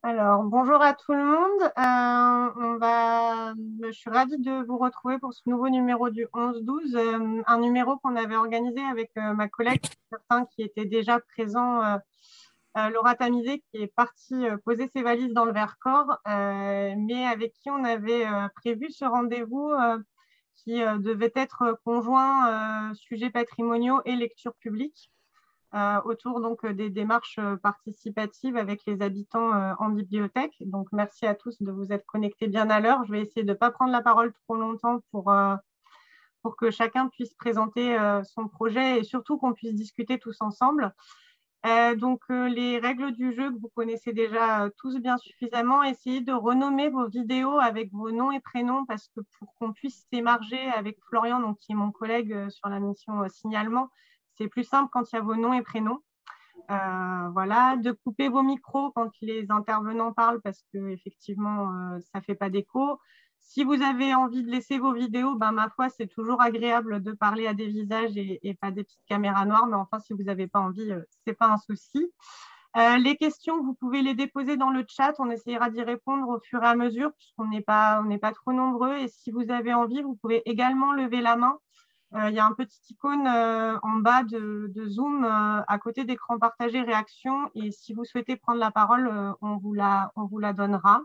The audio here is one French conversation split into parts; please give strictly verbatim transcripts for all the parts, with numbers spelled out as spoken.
Alors, bonjour à tout le monde. Euh, on va... Je suis ravie de vous retrouver pour ce nouveau numéro du onze douze, euh, un numéro qu'on avait organisé avec euh, ma collègue, certains qui étaient déjà présents, euh, euh, Laura Tamizé, qui est partie euh, poser ses valises dans le Vercors, euh, mais avec qui on avait euh, prévu ce rendez-vous euh, qui euh, devait être conjoint euh, sujets patrimoniaux et lecture publique euh, autour donc des démarches participatives avec les habitants euh, en bibliothèque. Donc, merci à tous de vous être connectés bien à l'heure. Je vais essayer de ne pas prendre la parole trop longtemps pour, euh, pour que chacun puisse présenter euh, son projet et surtout qu'on puisse discuter tous ensemble. Euh, donc, euh, les règles du jeu que vous connaissez déjà euh, tous bien suffisamment, essayez de renommer vos vidéos avec vos noms et prénoms parce que pour qu'on puisse s'émarger avec Florian, donc, qui est mon collègue euh, sur la mission euh, signalement, c'est plus simple quand il y a vos noms et prénoms. Euh, voilà, de couper vos micros quand les intervenants parlent parce qu'effectivement, euh, ça ne fait pas d'écho. Si vous avez envie de laisser vos vidéos, ben, ma foi, c'est toujours agréable de parler à des visages et, et pas des petites caméras noires. Mais enfin, si vous n'avez pas envie, euh, ce n'est pas un souci. Euh, les questions, vous pouvez les déposer dans le chat. On essaiera d'y répondre au fur et à mesure puisqu'on n'est pas, on n'est pas trop nombreux. Et si vous avez envie, vous pouvez également lever la main. Euh, il y a un petit icône euh, en bas de, de Zoom euh, à côté d'écran partagé réaction. Et si vous souhaitez prendre la parole, euh, on, vous la, on vous la donnera.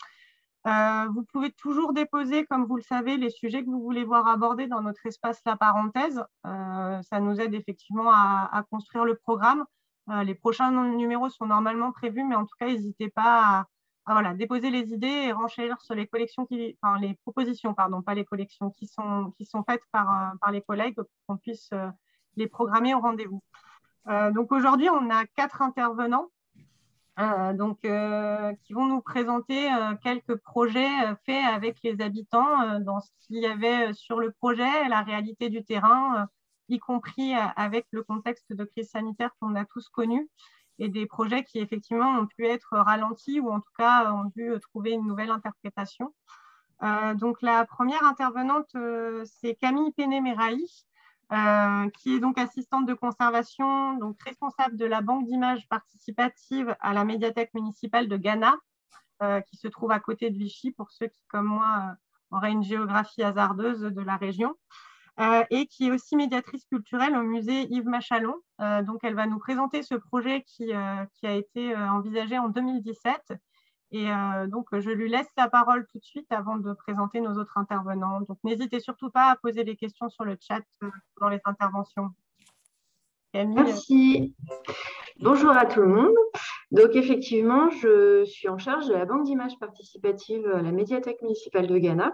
Euh, vous pouvez toujours déposer, comme vous le savez, les sujets que vous voulez voir abordés dans notre espace La Parenthèse. Euh, ça nous aide effectivement à, à construire le programme. Euh, les prochains numéros sont normalement prévus, mais en tout cas, n'hésitez pas à, à voilà, déposer les idées et renchérir sur les collections qui, enfin, les propositions, pardon, pas les collections, qui sont, qui sont faites par, euh, par les collègues pour qu'on puisse euh, les programmer au rendez-vous. Euh, donc aujourd'hui, on a quatre intervenants. Euh, donc, euh, qui vont nous présenter euh, quelques projets euh, faits avec les habitants euh, dans ce qu'il y avait sur le projet, la réalité du terrain, euh, y compris euh, avec le contexte de crise sanitaire qu'on a tous connu, et des projets qui effectivement ont pu être ralentis ou en tout cas ont dû trouver une nouvelle interprétation. Euh, donc, la première intervenante, euh, c'est Camille Pénéméraï, euh, qui est donc assistante de conservation, donc responsable de la banque d'images participative à la médiathèque municipale de Ghana, euh, qui se trouve à côté de Vichy, pour ceux qui, comme moi, euh, auraient une géographie hasardeuse de la région, euh, et qui est aussi médiatrice culturelle au musée Yves Machalon. Euh, donc, elle va nous présenter ce projet qui, euh, qui a été euh, envisagé en deux mille dix-sept. Et euh, donc, je lui laisse la parole tout de suite avant de présenter nos autres intervenants. Donc, n'hésitez surtout pas à poser des questions sur le chat euh, dans les interventions. Camille. Merci. Bonjour à tout le monde. Donc effectivement, je suis en charge de la banque d'images participative à la médiathèque municipale de Ghana.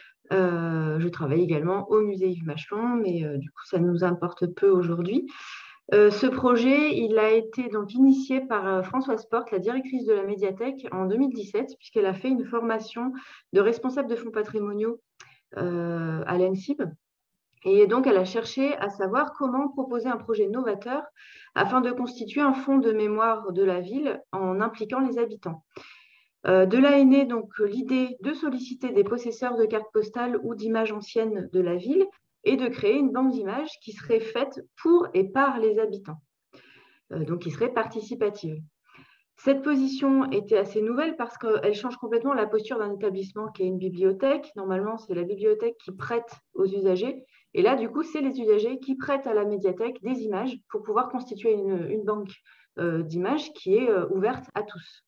Euh, je travaille également au musée Yves Machelon, mais euh, du coup, ça nous importe peu aujourd'hui. Euh, ce projet, il a été donc initié par euh, Françoise Porte, la directrice de la médiathèque, en deux mille dix-sept, puisqu'elle a fait une formation de responsable de fonds patrimoniaux euh, à l'E N S I B. Et donc, elle a cherché à savoir comment proposer un projet novateur afin de constituer un fonds de mémoire de la ville en impliquant les habitants. Euh, de là est née donc l'idée de solliciter des possesseurs de cartes postales ou d'images anciennes de la ville et de créer une banque d'images qui serait faite pour et par les habitants, euh, donc qui serait participative. Cette position était assez nouvelle parce qu'elle change complètement la posture d'un établissement qui est une bibliothèque. Normalement, c'est la bibliothèque qui prête aux usagers. Et là, du coup, c'est les usagers qui prêtent à la médiathèque des images pour pouvoir constituer une, une banque euh, d'images qui est euh, ouverte à tous.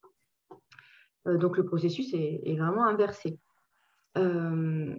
Euh, donc, le processus est, est vraiment inversé. Euh,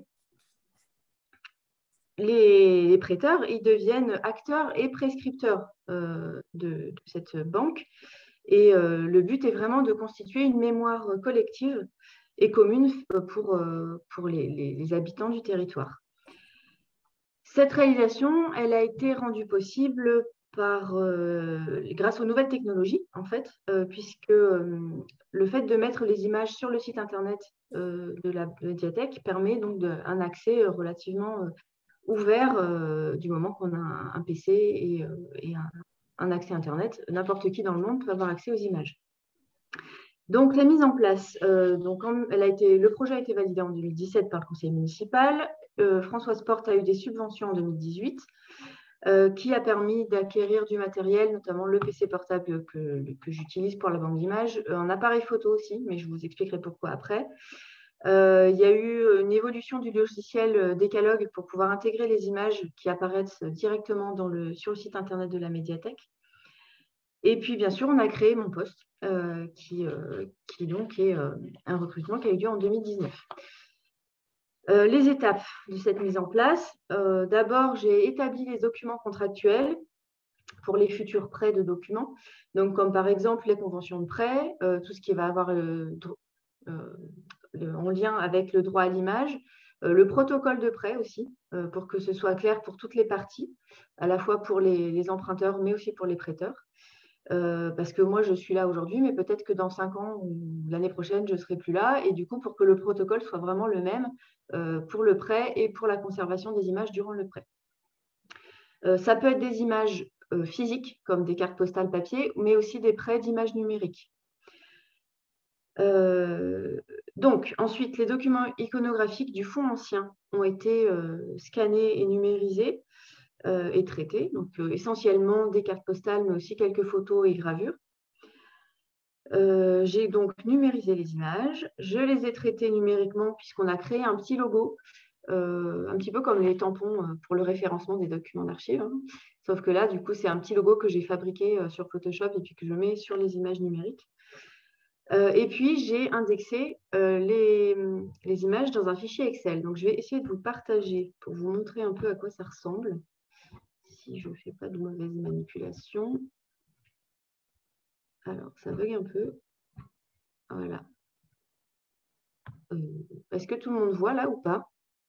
les, les prêteurs, ils deviennent acteurs et prescripteurs euh, de, de cette banque. Et euh, le but est vraiment de constituer une mémoire collective et commune pour, euh, pour les, les, les habitants du territoire. Cette réalisation, elle a été rendue possible par, euh, grâce aux nouvelles technologies, en fait, euh, puisque euh, le fait de mettre les images sur le site internet euh, de la médiathèque permet donc de, un accès relativement euh, ouvert euh, du moment qu'on a un, un P C et, euh, et un, un accès Internet. N'importe qui dans le monde peut avoir accès aux images. Donc, la mise en place, euh, donc, elle a été, le projet a été validé en deux mille dix-sept par le conseil municipal. Euh, Françoise Porte a eu des subventions en deux mille dix-huit. euh, qui a permis d'acquérir du matériel, notamment le P C portable que, que j'utilise pour la banque d'images, un appareil photo aussi, mais je vous expliquerai pourquoi après. Euh, il y a eu une évolution du logiciel Decalogue pour pouvoir intégrer les images qui apparaissent directement dans le, sur le site internet de la médiathèque. Et puis, bien sûr, on a créé mon poste, euh, qui, euh, qui donc est euh, un recrutement qui a eu lieu en deux mille dix-neuf. Euh, les étapes de cette mise en place. Euh, D'abord, j'ai établi les documents contractuels pour les futurs prêts de documents. Donc, comme par exemple les conventions de prêt, euh, tout ce qui va avoir le, euh, le, en lien avec le droit à l'image, euh, le protocole de prêt aussi, euh, pour que ce soit clair pour toutes les parties, à la fois pour les, les emprunteurs, mais aussi pour les prêteurs. Euh, parce que moi, je suis là aujourd'hui, mais peut-être que dans cinq ans ou l'année prochaine, je ne serai plus là. Et du coup, pour que le protocole soit vraiment le même euh, pour le prêt et pour la conservation des images durant le prêt. Euh, ça peut être des images euh, physiques, comme des cartes postales papier, mais aussi des prêts d'images numériques. Euh, donc, ensuite, les documents iconographiques du fonds ancien ont été euh, scannés et numérisés euh, et traités. Donc, euh, essentiellement des cartes postales, mais aussi quelques photos et gravures. Euh, j'ai donc numérisé les images. Je les ai traitées numériquement puisqu'on a créé un petit logo, euh, un petit peu comme les tampons euh, pour le référencement des documents d'archives. Hein. Sauf que là, du coup, c'est un petit logo que j'ai fabriqué euh, sur Photoshop et puis que je mets sur les images numériques. Euh, et puis, j'ai indexé euh, les, les images dans un fichier Excel. Donc, je vais essayer de vous partager pour vous montrer un peu à quoi ça ressemble. Si je ne fais pas de mauvaise manipulation. Alors, ça bug un peu. Voilà. Euh, Est-ce que tout le monde voit là ou pas?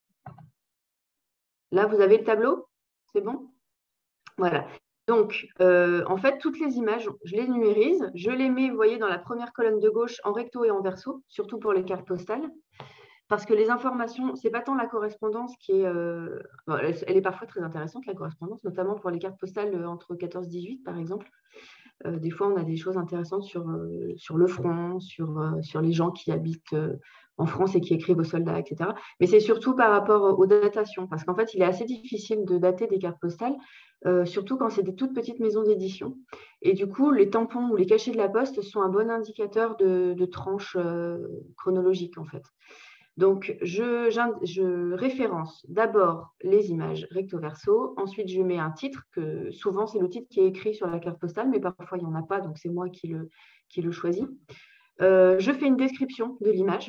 Là, vous avez le tableau? C'est bon? Voilà. Donc, euh, en fait, toutes les images, je les numérise. Je les mets, vous voyez, dans la première colonne de gauche en recto et en verso, surtout pour les cartes postales. Parce que les informations, ce n'est pas tant la correspondance qui est… Euh, bon, elle, elle est parfois très intéressante, la correspondance, notamment pour les cartes postales entre quatorze dix-huit, par exemple. Euh, des fois, on a des choses intéressantes sur, euh, sur le front, sur, euh, sur les gens qui habitent euh, en France et qui écrivent aux soldats, et cetera. Mais c'est surtout par rapport aux datations, parce qu'en fait, il est assez difficile de dater des cartes postales, euh, surtout quand c'est des toutes petites maisons d'édition. Et du coup, les tampons ou les cachets de la poste sont un bon indicateur de, de tranche euh, chronologique, en fait. Donc, je, je référence d'abord les images recto-verso. Ensuite, je mets un titre, que souvent, c'est le titre qui est écrit sur la carte postale, mais parfois, il n'y en a pas, donc c'est moi qui le, qui le choisis. Euh, je fais une description de l'image.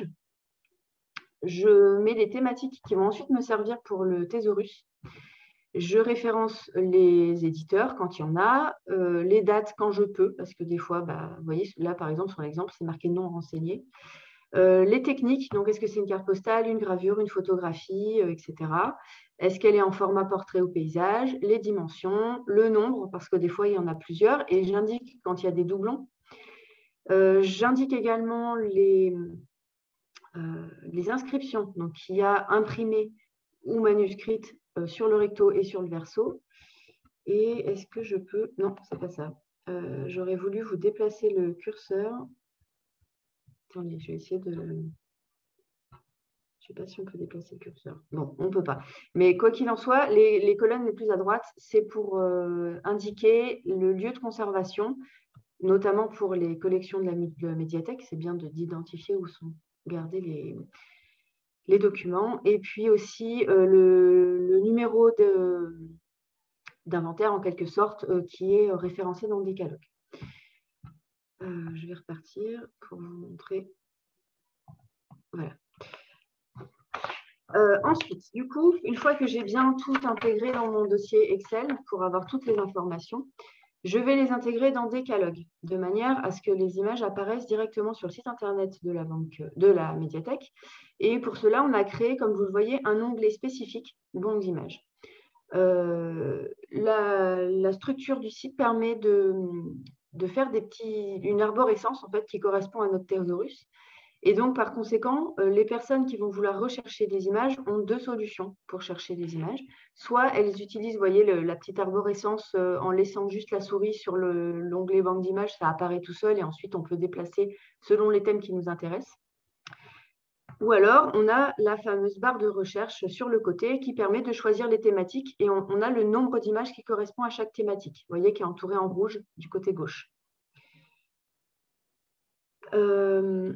Je mets des thématiques qui vont ensuite me servir pour le thésaurus. Je référence les éditeurs quand il y en a, euh, les dates quand je peux, parce que des fois, bah, vous voyez, là, par exemple, sur l'exemple, c'est marqué non renseigné. Euh, les techniques, donc est-ce que c'est une carte postale, une gravure, une photographie, euh, et cetera. Est-ce qu'elle est en format portrait ou paysage? Les dimensions, le nombre, parce que des fois, il y en a plusieurs, et j'indique quand il y a des doublons. Euh, j'indique également les, euh, les inscriptions, donc qu'il y a imprimées ou manuscrites euh, sur le recto et sur le verso. Et est-ce que je peux… Non, c'est pas ça. Euh, j'aurais voulu vous déplacer le curseur. Attendez, je vais essayer de… Je ne sais pas si on peut déplacer le curseur. Non, on ne peut pas. Mais quoi qu'il en soit, les, les colonnes les plus à droite, c'est pour euh, indiquer le lieu de conservation, notamment pour les collections de la, de la médiathèque. C'est bien d'identifier où sont gardés les, les documents. Et puis aussi euh, le, le numéro d'inventaire, en quelque sorte, euh, qui est référencé dans le décalogue. Euh, je vais repartir pour vous montrer. Voilà. Euh, ensuite, du coup, une fois que j'ai bien tout intégré dans mon dossier Excel pour avoir toutes les informations, je vais les intégrer dans Decalogue de manière à ce que les images apparaissent directement sur le site internet de la banque, de la médiathèque. Et pour cela, on a créé, comme vous le voyez, un onglet spécifique banque d'images. Euh, la, la structure du site permet de, de faire des petits, une arborescence en fait, qui correspond à notre thésaurus. Et donc, par conséquent, euh, les personnes qui vont vouloir rechercher des images ont deux solutions pour chercher des images. Soit elles utilisent, vous voyez, le, la petite arborescence euh, en laissant juste la souris sur l'onglet banque d'images, ça apparaît tout seul et ensuite on peut déplacer selon les thèmes qui nous intéressent. Ou alors, on a la fameuse barre de recherche sur le côté qui permet de choisir les thématiques et on, on a le nombre d'images qui correspond à chaque thématique. Vous voyez, qui est entouré en rouge du côté gauche. Euh,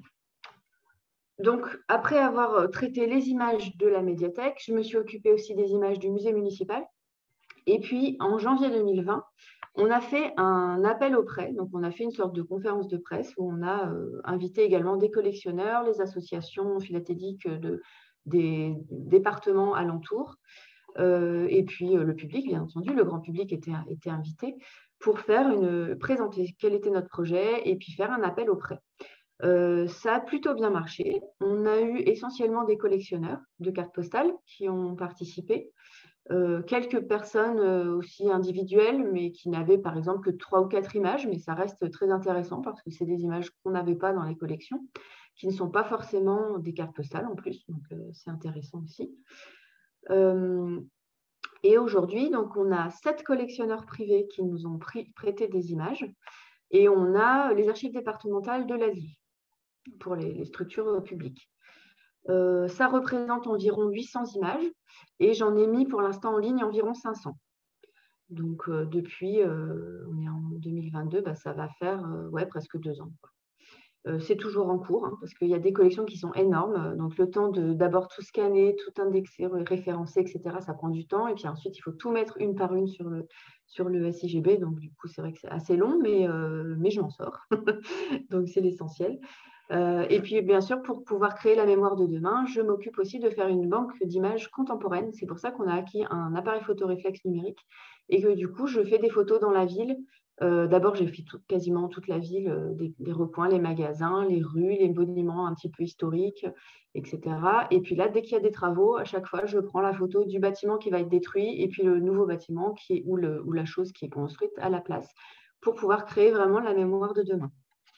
donc, après avoir traité les images de la médiathèque, je me suis occupée aussi des images du musée municipal. Et puis, en janvier deux mille vingt, on a fait un appel au prêt. Donc, on a fait une sorte de conférence de presse où on a euh, invité également des collectionneurs, les associations philatéliques de, des départements alentours, euh, et puis euh, le public, bien entendu, le grand public était, était invité pour faire une, présenter quel était notre projet et puis faire un appel au prêt. Euh, ça a plutôt bien marché. On a eu essentiellement des collectionneurs de cartes postales qui ont participé. Euh, quelques personnes euh, aussi individuelles, mais qui n'avaient par exemple que trois ou quatre images, mais ça reste très intéressant parce que c'est des images qu'on n'avait pas dans les collections, qui ne sont pas forcément des cartes postales en plus, donc euh, c'est intéressant aussi. Euh, et aujourd'hui, donc on a sept collectionneurs privés qui nous ont pris, prêté des images, et on a les archives départementales de la ville pour les, les structures publiques. Euh, ça représente environ huit cents images et j'en ai mis pour l'instant en ligne environ cinq cents. Donc, euh, depuis, euh, on est en deux mille vingt-deux, bah, ça va faire euh, ouais, presque deux ans. Euh, c'est toujours en cours hein, parce qu'il y a des collections qui sont énormes. Donc, le temps de d'abord tout scanner, tout indexer, référencer, et cetera, ça prend du temps. Et puis ensuite, il faut tout mettre une par une sur le, sur le S I G B. Donc, du coup, c'est vrai que c'est assez long, mais, euh, mais je m'en sors. Donc, c'est l'essentiel. Euh, et puis, bien sûr, pour pouvoir créer la mémoire de demain, je m'occupe aussi de faire une banque d'images contemporaines. C'est pour ça qu'on a acquis un appareil photoréflexe numérique et que du coup, je fais des photos dans la ville. Euh, D'abord, j'ai fait tout, quasiment toute la ville, euh, des, des recoins, les magasins, les rues, les monuments un petit peu historiques, et cetera. Et puis là, dès qu'il y a des travaux, à chaque fois, je prends la photo du bâtiment qui va être détruit et puis le nouveau bâtiment qui est, ou, le, ou la chose qui est construite à la place pour pouvoir créer vraiment la mémoire de demain.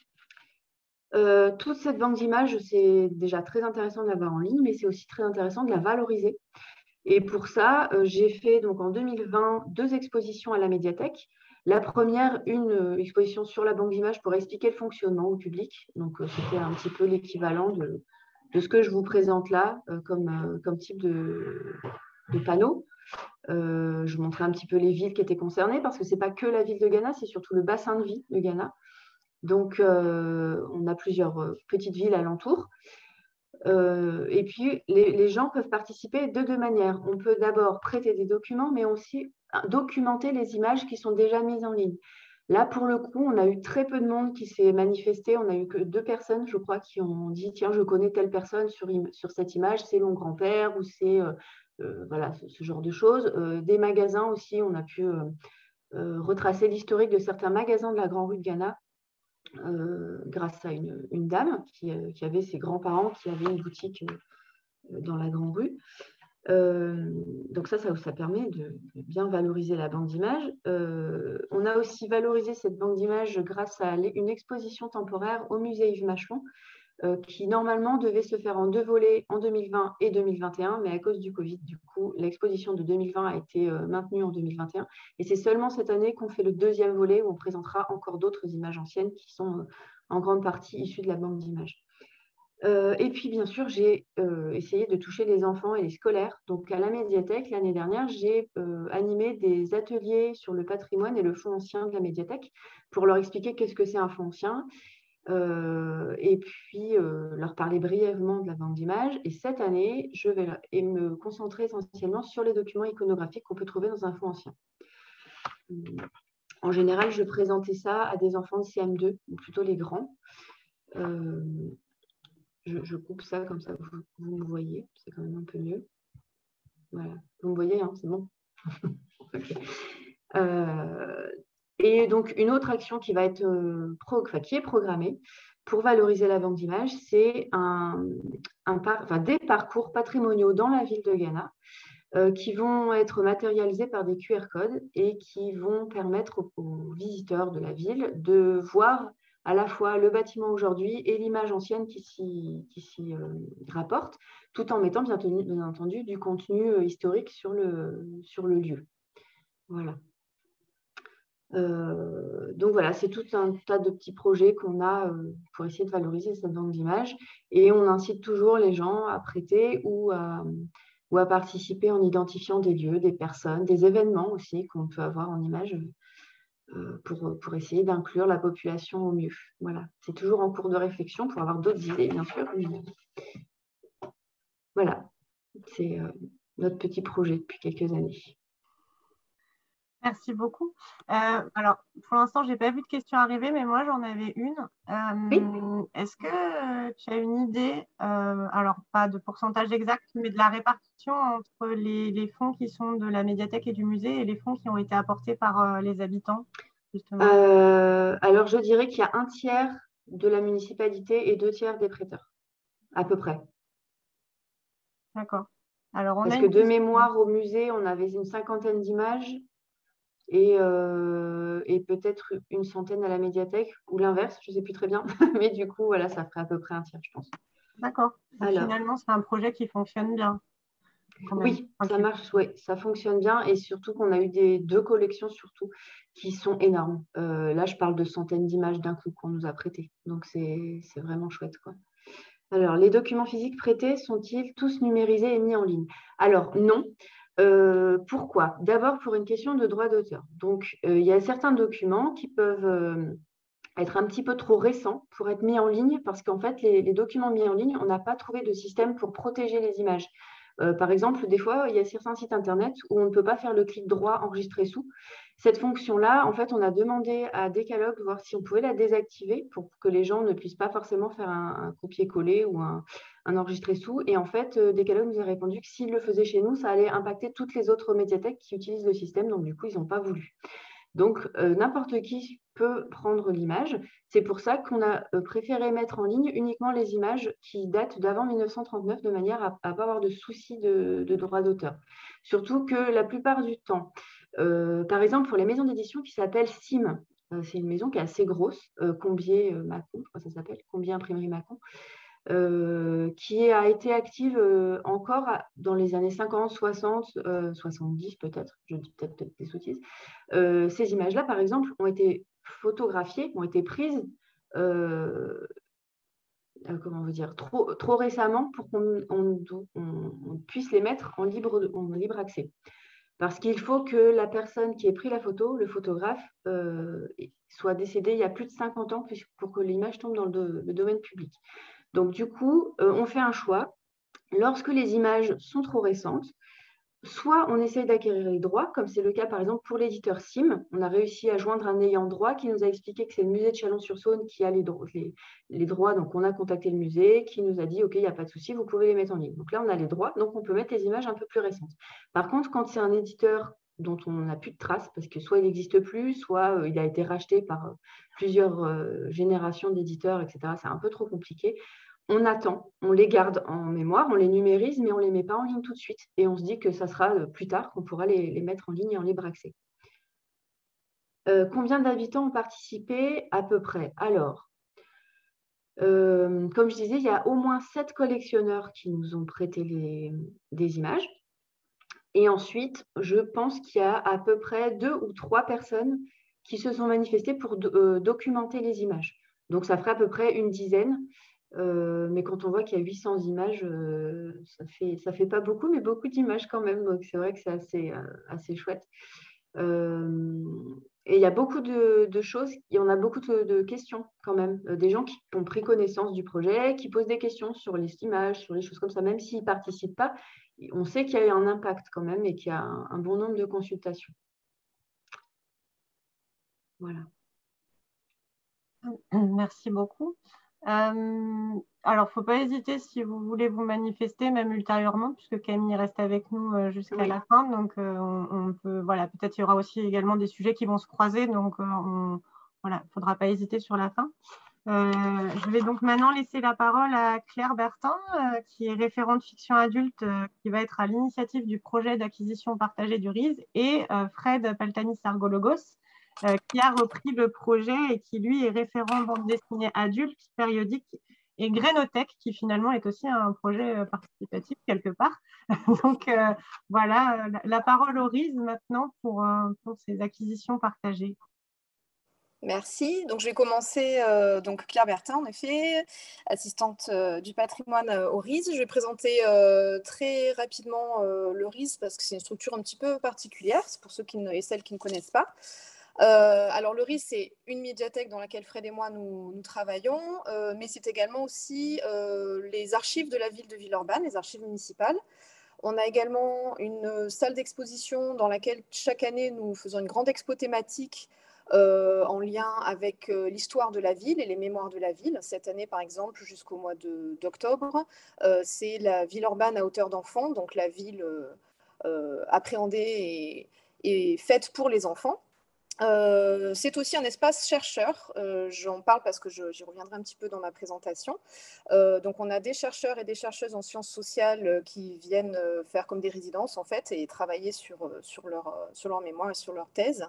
Euh, toute cette banque d'images, c'est déjà très intéressant de l'avoir en ligne, mais c'est aussi très intéressant de la valoriser. Et pour ça, euh, j'ai fait donc en deux mille vingt deux expositions à la médiathèque. La première, une euh, exposition sur la banque d'images pour expliquer le fonctionnement au public. Donc, euh, c'était un petit peu l'équivalent de, de ce que je vous présente là euh, comme, euh, comme type de, de panneau. Euh, je montrais un petit peu les villes qui étaient concernées parce que ce n'est pas que la ville de Ghana, c'est surtout le bassin de vie de Ghana. Donc, euh, on a plusieurs euh, petites villes alentours. Euh, et puis, les, les gens peuvent participer de deux manières. On peut d'abord prêter des documents, mais aussi documenter les images qui sont déjà mises en ligne. Là, pour le coup, on a eu très peu de monde qui s'est manifesté. On a eu que deux personnes, je crois, qui ont dit « Tiens, je connais telle personne sur, sur cette image, c'est mon grand-père » ou c'est euh, euh, voilà, ce, ce genre de choses. Euh, des magasins aussi, on a pu euh, euh, retracer l'historique de certains magasins de la Grande Rue de Ghana. Euh, grâce à une, une dame qui, euh, qui avait ses grands-parents qui avaient une boutique euh, dans la Grande Rue. Euh, donc ça, ça, ça permet de, de bien valoriser la banque d'images. Euh, on a aussi valorisé cette banque d'images grâce à une exposition temporaire au musée Yves Machon, euh, qui normalement devait se faire en deux volets en deux mille vingt et deux mille vingt et un, mais à cause du Covid, du coup, l'exposition de deux mille vingt a été euh, maintenue en deux mille vingt et un. Et c'est seulement cette année qu'on fait le deuxième volet où on présentera encore d'autres images anciennes qui sont euh, en grande partie issues de la banque d'images. Euh, et puis, bien sûr, j'ai euh, essayé de toucher les enfants et les scolaires. Donc, à la médiathèque, l'année dernière, j'ai euh, animé des ateliers sur le patrimoine et le fonds ancien de la médiathèque pour leur expliquer qu'est-ce que c'est un fonds ancien. Euh, et puis euh, leur parler brièvement de la banque d'images. Et cette année, je vais et me concentrer essentiellement sur les documents iconographiques qu'on peut trouver dans un fonds ancien. En général, je présentais ça à des enfants de C M deux, ou plutôt les grands. Euh, je, je coupe ça comme ça, vous, vous me voyez, c'est quand même un peu mieux. Voilà, vous me voyez, hein, c'est bon. Okay. Euh, et donc, une autre action qui va être euh, pro, enfin, qui est programmée pour valoriser la banque d'images, c'est un, un par, enfin, des parcours patrimoniaux dans la ville de Ghana euh, qui vont être matérialisés par des Q R codes et qui vont permettre aux, aux visiteurs de la ville de voir à la fois le bâtiment aujourd'hui et l'image ancienne qui s'y, qui s'y euh, rapporte, tout en mettant bien, tenu, bien entendu du contenu euh, historique sur le, sur le lieu. Voilà. Euh, donc voilà, c'est tout un tas de petits projets qu'on a euh, pour essayer de valoriser cette banque d'images. Et on incite toujours les gens à prêter ou à, ou à participer en identifiant des lieux, des personnes, des événements aussi qu'on peut avoir en images euh, pour, pour essayer d'inclure la population au mieux. Voilà, c'est toujours en cours de réflexion pour avoir d'autres idées, bien sûr. Mais voilà, c'est euh, notre petit projet depuis quelques années. Merci beaucoup. Euh, alors, pour l'instant, je n'ai pas vu de questions arriver, mais moi, j'en avais une. Oui. Euh, est-ce que euh, tu as une idée, euh, alors pas de pourcentage exact, mais de la répartition entre les, les fonds qui sont de la médiathèque et du musée et les fonds qui ont été apportés par euh, les habitants, justement? Euh, alors, je dirais qu'il y a un tiers de la municipalité et deux tiers des prêteurs, à peu près. D'accord. Alors, on a Parce que une de question. mémoire, au musée, on avait une cinquantaine d'images et, euh, et peut-être une centaine à la médiathèque, ou l'inverse, je ne sais plus très bien. Mais du coup, voilà, ça ferait à peu près un tiers, je pense. D'accord. Donc, Alors, finalement, c'est un projet qui fonctionne bien, quand même. oui, ça Ok. marche, oui, ça fonctionne bien. Et surtout qu'on a eu des deux collections, surtout, qui sont énormes. Euh, là, je parle de centaines d'images d'un coup qu'on nous a prêtées. Donc, c'est c'est vraiment chouette, quoi. Alors, les documents physiques prêtés sont-ils tous numérisés et mis en ligne? Alors, non. Euh, pourquoi? D'abord, pour une question de droit d'auteur. Donc, euh, il y a certains documents qui peuvent euh, être un petit peu trop récents pour être mis en ligne parce qu'en fait, les, les documents mis en ligne, on n'a pas trouvé de système pour protéger les images. Euh, par exemple, des fois, il y a certains sites internet où on ne peut pas faire le clic droit enregistrer sous. Cette fonction-là, en fait, on a demandé à Decalogue voir si on pouvait la désactiver pour que les gens ne puissent pas forcément faire un, un copier-coller ou un, un enregistrer sous. Et en fait, euh, Decalogue nous a répondu que s'ils le faisaient chez nous, ça allait impacter toutes les autres médiathèques qui utilisent le système. Donc, du coup, ils n'ont pas voulu. Donc, euh, n'importe qui peut prendre l'image. C'est pour ça qu'on a euh, préféré mettre en ligne uniquement les images qui datent d'avant mille neuf cent trente-neuf de manière à ne pas avoir de soucis de, de droit d'auteur. Surtout que la plupart du temps, euh, par exemple, pour les maisons d'édition qui s'appellent S I M, euh, c'est une maison qui est assez grosse, euh, Combier euh, Macon, je crois que ça s'appelle, Combier Imprimerie Macon, euh, qui a été active euh, encore dans les années cinquante, soixante, euh, soixante-dix peut-être, je dis peut-être peut des sottises. Euh, ces images-là, par exemple, ont été photographiées, ont été prises, euh, euh, comment vous dire, trop, trop récemment pour qu'on on, on, on puisse les mettre en libre, en libre accès. Parce qu'il faut que la personne qui ait pris la photo, le photographe, euh, soit décédé il y a plus de cinquante ans pour que l'image tombe dans le, le domaine public. Donc, du coup, euh, on fait un choix. Lorsque les images sont trop récentes, soit on essaye d'acquérir les droits, comme c'est le cas par exemple pour l'éditeur S I M. On a réussi à joindre un ayant droit qui nous a expliqué que c'est le musée de Chalon-sur-Saône qui a les, dro les, les droits. Donc, on a contacté le musée qui nous a dit « Ok, il n'y a pas de souci, vous pouvez les mettre en ligne ». Donc là, on a les droits, donc on peut mettre les images un peu plus récentes. Par contre, quand c'est un éditeur dont on n'a plus de traces, parce que soit il n'existe plus, soit euh, il a été racheté par euh, plusieurs euh, générations d'éditeurs, et cetera. C'est un peu trop compliqué. On attend, on les garde en mémoire, on les numérise, mais on ne les met pas en ligne tout de suite. Et on se dit que ça sera euh, plus tard qu'on pourra les, les mettre en ligne et en libre accès. Euh, combien d'habitants ont participé? À peu près. Alors, euh, comme je disais, il y a au moins sept collectionneurs qui nous ont prêté les, des images. Et ensuite, je pense qu'il y a à peu près deux ou trois personnes qui se sont manifestées pour do euh, documenter les images. Donc, ça ferait à peu près une dizaine. Euh, mais quand on voit qu'il y a huit cents images, euh, ça fait, ça fait pas beaucoup, mais beaucoup d'images quand même. Donc, c'est vrai que c'est assez, euh, assez chouette. Euh, et il y a beaucoup de, de choses, il y en a beaucoup de, de questions quand même. Euh, des gens qui ont pris connaissance du projet, qui posent des questions sur les images, sur les choses comme ça, même s'ils ne participent pas. On sait qu'il y a eu un impact quand même et qu'il y a un, un bon nombre de consultations. Voilà. Merci beaucoup. Euh, alors, il ne faut pas hésiter si vous voulez vous manifester, même ultérieurement, puisque Camille reste avec nous euh, jusqu'à Oui. la fin. Donc, euh, on, on peut, voilà, peut-être il y aura aussi également des sujets qui vont se croiser. Donc, euh, on, voilà, il ne faudra pas hésiter sur la fin. Euh, je vais donc maintenant laisser la parole à Claire Bertin, euh, qui est référente fiction adulte, euh, qui va être à l'initiative du projet d'acquisition partagée du R I S, et euh, Fred Paltani-Sargologos, euh, qui a repris le projet et qui, lui, est référent bande dessinée adulte, périodique et Grénothèque, qui finalement est aussi un projet euh, participatif quelque part. Donc euh, voilà, la, la parole au R I S maintenant pour, euh, pour ces acquisitions partagées. Merci. Donc, je vais commencer. Euh, donc, Claire Bertin, en effet, assistante euh, du patrimoine euh, au R I S. Je vais présenter euh, très rapidement euh, le R I S parce que c'est une structure un petit peu particulière, c'est pour ceux qui ne, et celles qui ne connaissent pas. Euh, alors, le R I S, c'est une médiathèque dans laquelle Fred et moi, nous, nous travaillons, euh, mais c'est également aussi euh, les archives de la ville de Villeurbanne, les archives municipales. On a également une salle d'exposition dans laquelle chaque année, nous faisons une grande expo thématique euh, en lien avec euh, l'histoire de la ville et les mémoires de la ville. Cette année, par exemple, jusqu'au mois d'octobre, euh, c'est la ville urbaine à hauteur d'enfant, donc la ville euh, euh, appréhendée et, et faite pour les enfants. Euh, c'est aussi un espace chercheur. Euh, j'en parle parce que j'y reviendrai un petit peu dans ma présentation. Euh, donc, on a des chercheurs et des chercheuses en sciences sociales euh, qui viennent euh, faire comme des résidences, en fait, et travailler sur, euh, sur, leur, euh, sur leur mémoire et sur leur thèse.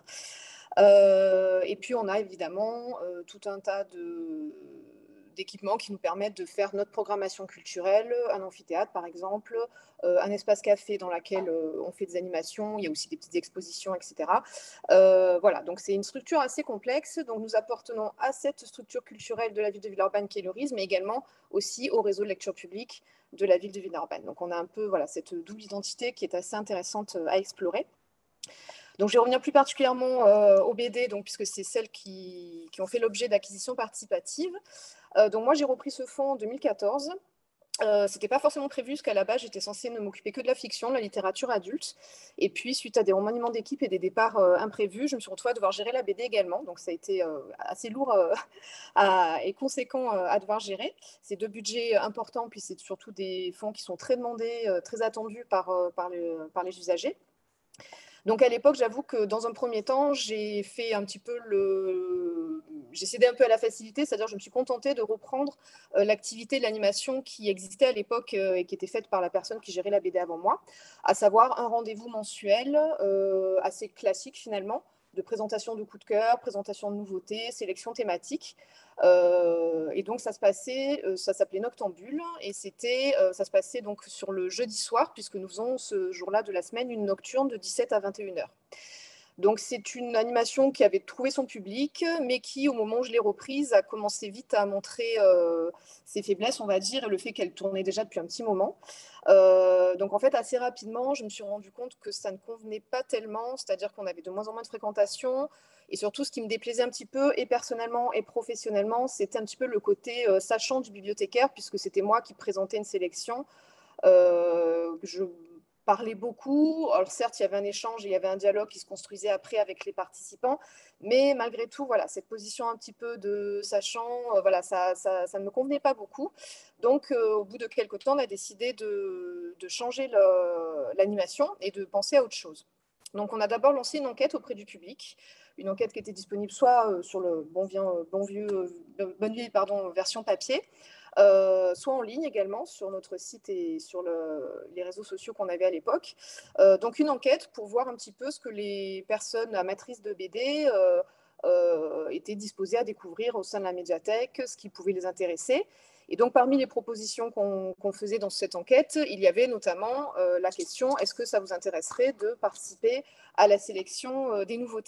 Euh, et puis, on a évidemment euh, tout un tas de d'équipements qui nous permettent de faire notre programmation culturelle, un amphithéâtre par exemple, euh, un espace café dans lequel euh, on fait des animations, il y a aussi des petites expositions, et cetera. Euh, voilà, donc c'est une structure assez complexe. Donc nous appartenons à cette structure culturelle de la ville de Villeurbanne qui est le R I S, mais également aussi au réseau de lecture publique de la ville de Villeurbanne. Donc on a un peu voilà, cette double identité qui est assez intéressante à explorer. Donc, je vais revenir plus particulièrement euh, aux B D, donc, puisque c'est celles qui, qui ont fait l'objet d'acquisitions participatives. Euh, donc, moi, j'ai repris ce fonds en deux mille quatorze. Euh, c'était pas forcément prévu, parce qu'à la base, j'étais censée ne m'occuper que de la fiction, de la littérature adulte. Et puis, suite à des remaniements d'équipe et des départs euh, imprévus, je me suis retrouvée à devoir gérer la B D également. Donc, ça a été euh, assez lourd euh, à, et conséquent euh, à devoir gérer. C'est deux budgets importants, puis c'est surtout des fonds qui sont très demandés, euh, très attendus par, euh, par, les, par les usagers. Donc à l'époque, j'avoue que dans un premier temps, j'ai fait un petit peu le... J'ai cédé un peu à la facilité, c'est-à-dire que je me suis contentée de reprendre euh, l'activité de l'animation qui existait à l'époque euh, et qui était faite par la personne qui gérait la B D avant moi, à savoir un rendez-vous mensuel euh, assez classique finalement, de présentation de coups de cœur, présentation de nouveautés, sélection thématique. Euh, et donc ça se passait, euh, ça s'appelait Noctambule, et c'était, euh, ça se passait donc sur le jeudi soir, puisque nous faisons ce jour-là de la semaine une nocturne de dix-sept à vingt et une heures. Donc c'est une animation qui avait trouvé son public, mais qui, au moment où je l'ai reprise, a commencé vite à montrer euh, ses faiblesses, on va dire, et le fait qu'elle tournait déjà depuis un petit moment. Euh, donc en fait, assez rapidement, je me suis rendu compte que ça ne convenait pas tellement, c'est-à-dire qu'on avait de moins en moins de fréquentation, et surtout ce qui me déplaisait un petit peu, et personnellement et professionnellement, c'était un petit peu le côté euh, sachant du bibliothécaire, puisque c'était moi qui présentais une sélection. Euh, je parlais beaucoup. Alors certes, il y avait un échange, il y avait un dialogue qui se construisait après avec les participants, mais malgré tout, voilà, cette position un petit peu de sachant, euh, voilà, ça, ça, ça ne me convenait pas beaucoup. Donc, euh, au bout de quelques temps, on a décidé de, de changer l'animation et de penser à autre chose. Donc, on a d'abord lancé une enquête auprès du public, une enquête qui était disponible soit euh, sur le bon, vieux, bon vieux, euh, bonne vieille pardon, version papier, euh, soit en ligne également sur notre site et sur le, les réseaux sociaux qu'on avait à l'époque. Euh, donc une enquête pour voir un petit peu ce que les personnes amatrices de B D euh, euh, étaient disposées à découvrir au sein de la médiathèque, ce qui pouvait les intéresser. Et donc parmi les propositions qu'on qu'on faisait dans cette enquête, il y avait notamment euh, la question, est-ce que ça vous intéresserait de participer à la sélection euh, des nouveautés ?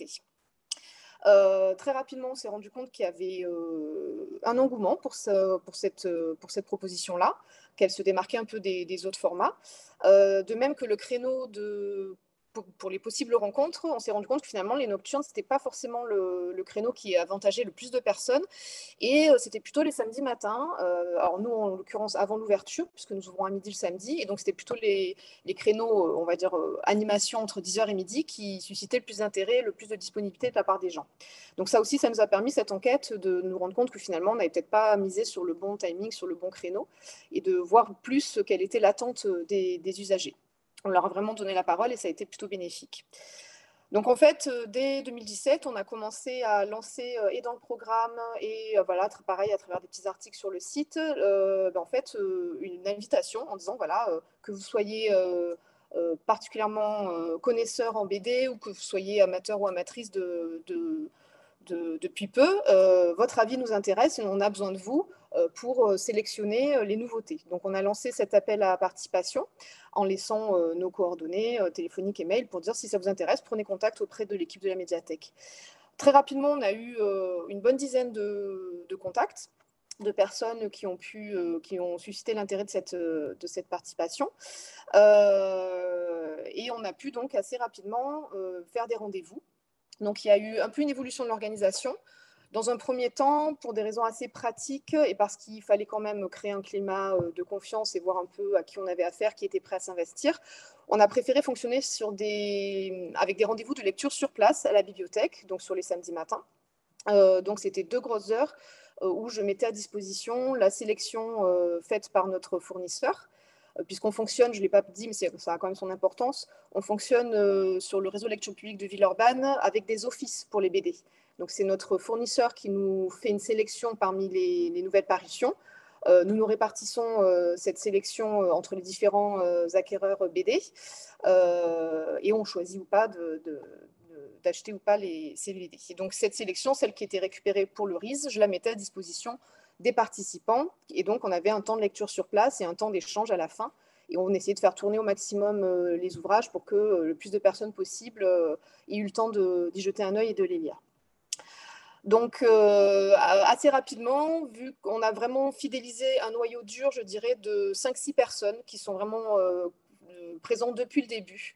Euh, très rapidement, on s'est rendu compte qu'il y avait euh, un engouement pour, ce, pour cette, pour cette proposition-là, qu'elle se démarquait un peu des, des autres formats. Euh, de même que le créneau de, pour, pour les possibles rencontres, on s'est rendu compte que finalement, les nocturnes, ce n'était pas forcément le, le créneau qui avantageait le plus de personnes. Et euh, c'était plutôt les samedis matins. Euh, alors nous, en l'occurrence, avant l'ouverture, puisque nous ouvrons à midi le samedi. Et donc, c'était plutôt les, les créneaux, on va dire, euh, animation entre dix heures et midi qui suscitaient le plus d'intérêt, le plus de disponibilité de la part des gens. Donc ça aussi, ça nous a permis, cette enquête, de nous rendre compte que finalement, on n'avait peut-être pas misé sur le bon timing, sur le bon créneau, et de voir plus quelle était l'attente des, des usagers. On leur a vraiment donné la parole et ça a été plutôt bénéfique. Donc en fait, dès deux mille dix-sept, on a commencé à lancer, euh, et dans le programme, et euh, voilà, pareil, à travers des petits articles sur le site, euh, ben, en fait, euh, une invitation en disant, voilà, euh, que vous soyez euh, euh, particulièrement euh, connaisseur en B D ou que vous soyez amateur ou amatrice de, de, de, depuis peu, euh, votre avis nous intéresse et on a besoin de vous euh, pour sélectionner les nouveautés. Donc on a lancé cet appel à participation en laissant euh, nos coordonnées euh, téléphoniques et mails pour dire si ça vous intéresse, prenez contact auprès de l'équipe de la médiathèque. très rapidement, on a eu euh, une bonne dizaine de, de contacts, de personnes qui ont, pu, euh, qui ont suscité l'intérêt de cette, de cette participation. Euh, et on a pu donc assez rapidement euh, faire des rendez-vous. Donc il y a eu un peu une évolution de l'organisation. Dans un premier temps, pour des raisons assez pratiques et parce qu'il fallait quand même créer un climat de confiance et voir un peu à qui on avait affaire, qui était prêt à s'investir, on a préféré fonctionner sur des... avec des rendez-vous de lecture sur place à la bibliothèque, donc sur les samedis matins. Euh, donc c'était deux grosses heures euh, où je mettais à disposition la sélection euh, faite par notre fournisseur, euh, puisqu'on fonctionne, je ne l'ai pas dit, mais ça a quand même son importance, on fonctionne euh, sur le réseau lecture publique de Villeurbanne avec des offices pour les B D. Donc c'est notre fournisseur qui nous fait une sélection parmi les, les nouvelles parutions. Euh, nous nous répartissons euh, cette sélection euh, entre les différents euh, acquéreurs B D euh, et on choisit ou pas de, de, d'acheter ou pas les, ces B D. Et donc cette sélection, celle qui était récupérée pour le R I S, je la mettais à disposition des participants. Et donc on avait un temps de lecture sur place et un temps d'échange à la fin. Et on essayait de faire tourner au maximum euh, les ouvrages pour que euh, le plus de personnes possible euh, aient eu le temps d'y jeter un œil et de les lire. Donc, euh, assez rapidement, vu qu'on a vraiment fidélisé un noyau dur, je dirais, de cinq six personnes qui sont vraiment euh, présentes depuis le début.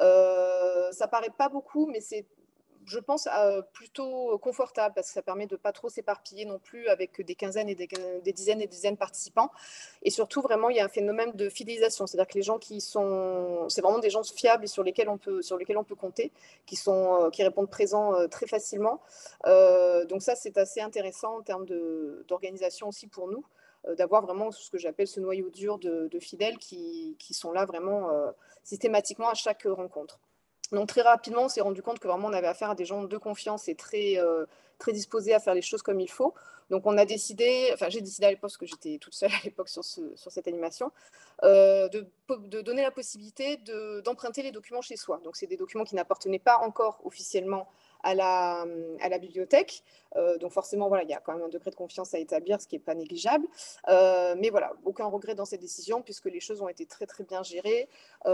Euh, ça paraît pas beaucoup, mais c'est, je pense, euh, plutôt confortable parce que ça permet de ne pas trop s'éparpiller non plus avec des quinzaines et des, des dizaines et des dizaines de participants. Et surtout, vraiment, il y a un phénomène de fidélisation. C'est-à-dire que les gens qui sont... C'est vraiment des gens fiables et sur lesquels on peut, sur lesquels on peut compter, qui, sont, euh, qui répondent présents euh, très facilement. Euh, donc ça, c'est assez intéressant en termes d'organisation aussi pour nous, euh, d'avoir vraiment ce que j'appelle ce noyau dur de, de fidèles qui, qui sont là vraiment euh, systématiquement à chaque rencontre. Donc très rapidement, on s'est rendu compte que vraiment on avait affaire à des gens de confiance et très, euh, très disposés à faire les choses comme il faut. Donc on a décidé, enfin j'ai décidé à l'époque, parce que j'étais toute seule à l'époque sur, ce, sur cette animation, euh, de, de donner la possibilité d'emprunter les documents chez soi. Donc c'est des documents qui n'appartenaient pas encore officiellement à la, à la bibliothèque. Euh, donc forcément, voilà, il y a quand même un degré de confiance à établir, ce qui n'est pas négligeable. Euh, mais voilà, aucun regret dans cette décision, puisque les choses ont été très, très bien gérées.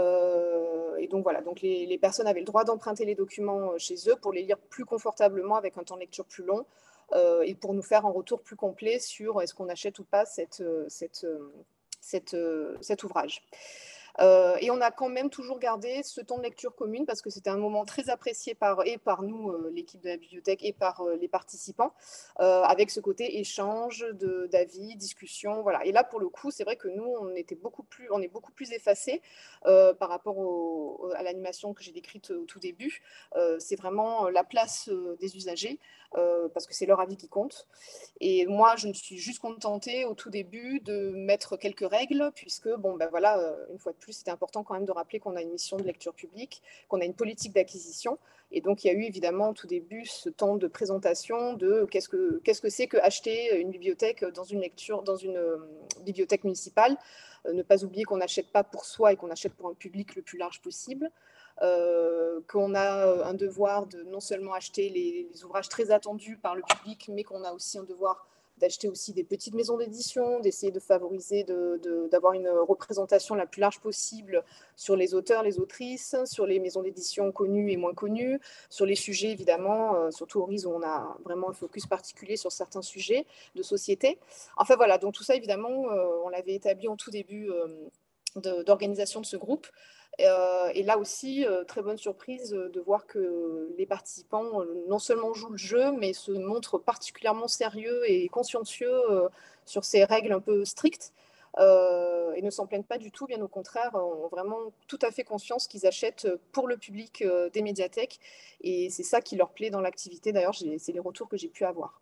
Euh, et donc voilà, donc les, les personnes avaient le droit d'emprunter les documents chez eux pour les lire plus confortablement avec un temps de lecture plus long euh, et pour nous faire un retour plus complet sur est-ce qu'on achète ou pas cette, cette, cette, cet ouvrage. Euh, et on a quand même toujours gardé ce temps de lecture commune parce que c'était un moment très apprécié par, et par nous, euh, l'équipe de la bibliothèque, et par euh, les participants, euh, avec ce côté échange d'avis, discussion. Voilà. Et là, pour le coup, c'est vrai que nous, on, était beaucoup plus, on est beaucoup plus effacés euh, par rapport au, à l'animation que j'ai décrite au tout début. Euh, c'est vraiment la place euh, des usagers. Euh, parce que c'est leur avis qui compte. Et moi, je me suis juste contentée au tout début de mettre quelques règles, puisque, bon, ben voilà, euh, une fois de plus, c'était important quand même de rappeler qu'on a une mission de lecture publique, qu'on a une politique d'acquisition. Et donc, il y a eu évidemment au tout début ce temps de présentation de qu'est-ce que qu'est-ce que c'est que acheter une bibliothèque dans une lecture, dans une euh, bibliothèque municipale. Euh, ne pas oublier qu'on n'achète pas pour soi et qu'on achète pour un public le plus large possible. Euh, qu'on a un devoir de non seulement acheter les, les ouvrages très attendus par le public, mais qu'on a aussi un devoir d'acheter aussi des petites maisons d'édition, d'essayer de favoriser, de, de, d'avoir une représentation la plus large possible sur les auteurs, les autrices, sur les maisons d'édition connues et moins connues, sur les sujets évidemment, euh, surtout au R I S où on a vraiment un focus particulier sur certains sujets de société. Enfin voilà, donc tout ça évidemment, euh, on l'avait établi en tout début euh, d'organisation de, de ce groupe. Euh, et là aussi, euh, très bonne surprise euh, de voir que les participants euh, non seulement jouent le jeu, mais se montrent particulièrement sérieux et consciencieux euh, sur ces règles un peu strictes euh, et ne s'en plaignent pas du tout, bien au contraire, ont vraiment tout à fait conscience qu'ils achètent pour le public euh, des médiathèques et c'est ça qui leur plaît dans l'activité. D'ailleurs, c'est les retours que j'ai pu avoir.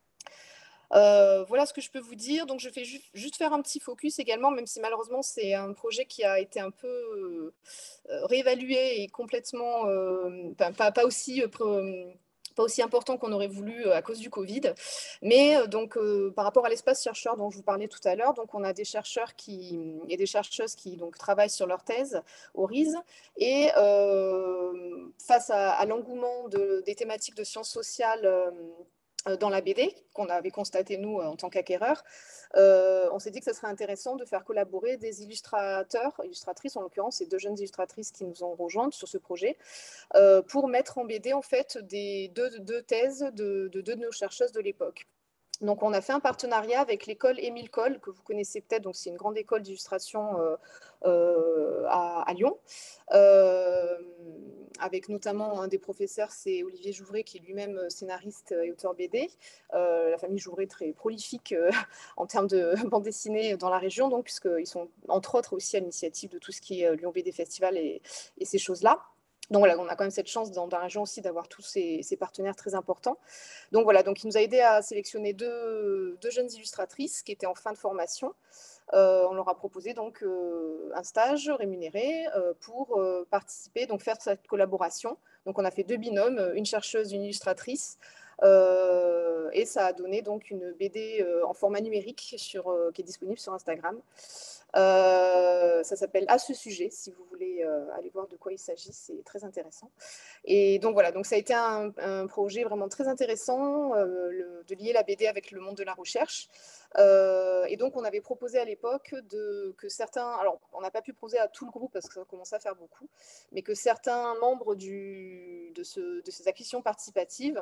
Euh, voilà ce que je peux vous dire. Donc, je vais ju juste faire un petit focus également, même si malheureusement, c'est un projet qui a été un peu euh, réévalué et complètement, euh, pas, pas, pas aussi... Euh, pas aussi important qu'on aurait voulu à cause du Covid. Mais donc, euh, par rapport à l'espace chercheur dont je vous parlais tout à l'heure, donc on a des chercheurs qui, et des chercheuses qui donc, travaillent sur leur thèse au R I S. Et euh, face à, à l'engouement de, des thématiques de sciences sociales, euh, dans la B D, qu'on avait constaté, nous, en tant qu'acquéreurs, euh, on s'est dit que ce serait intéressant de faire collaborer des illustrateurs, illustratrices, en l'occurrence, c'est deux jeunes illustratrices qui nous ont rejointes sur ce projet, euh, pour mettre en B D, en fait, des, deux, deux thèses de, de deux de nos chercheuses de l'époque. Donc, on a fait un partenariat avec l'école Émile Coll, que vous connaissez peut-être. Donc, c'est une grande école d'illustration euh, euh, à, à Lyon, euh, avec notamment un des professeurs, c'est Olivier Jouvray, qui est lui-même scénariste et auteur B D. Euh, la famille Jouvray, très prolifique euh, en termes de bande dessinée dans la région, donc, puisqu'ils sont, entre autres, aussi à l'initiative de tout ce qui est Lyon B D Festival et, et ces choses-là. Donc voilà, on a quand même cette chance dans, dans la région aussi d'avoir tous ces, ces partenaires très importants. Donc voilà, donc il nous a aidé à sélectionner deux, deux jeunes illustratrices qui étaient en fin de formation. Euh, on leur a proposé donc euh, un stage rémunéré euh, pour euh, participer, donc faire cette collaboration. Donc on a fait deux binômes, une chercheuse, une illustratrice, euh, et ça a donné donc une B D euh, en format numérique sur, euh, qui est disponible sur Instagram. Euh, ça s'appelle À ce sujet, si vous voulez euh, aller voir de quoi il s'agit, c'est très intéressant. Et donc voilà, donc ça a été un, un projet vraiment très intéressant euh, le, de lier la B D avec le monde de la recherche. Euh, et donc on avait proposé à l'époque de, que certains, alors on n'a pas pu proposer à tout le groupe parce que ça commençait à faire beaucoup, mais que certains membres du, de, ce, de ces acquisitions participatives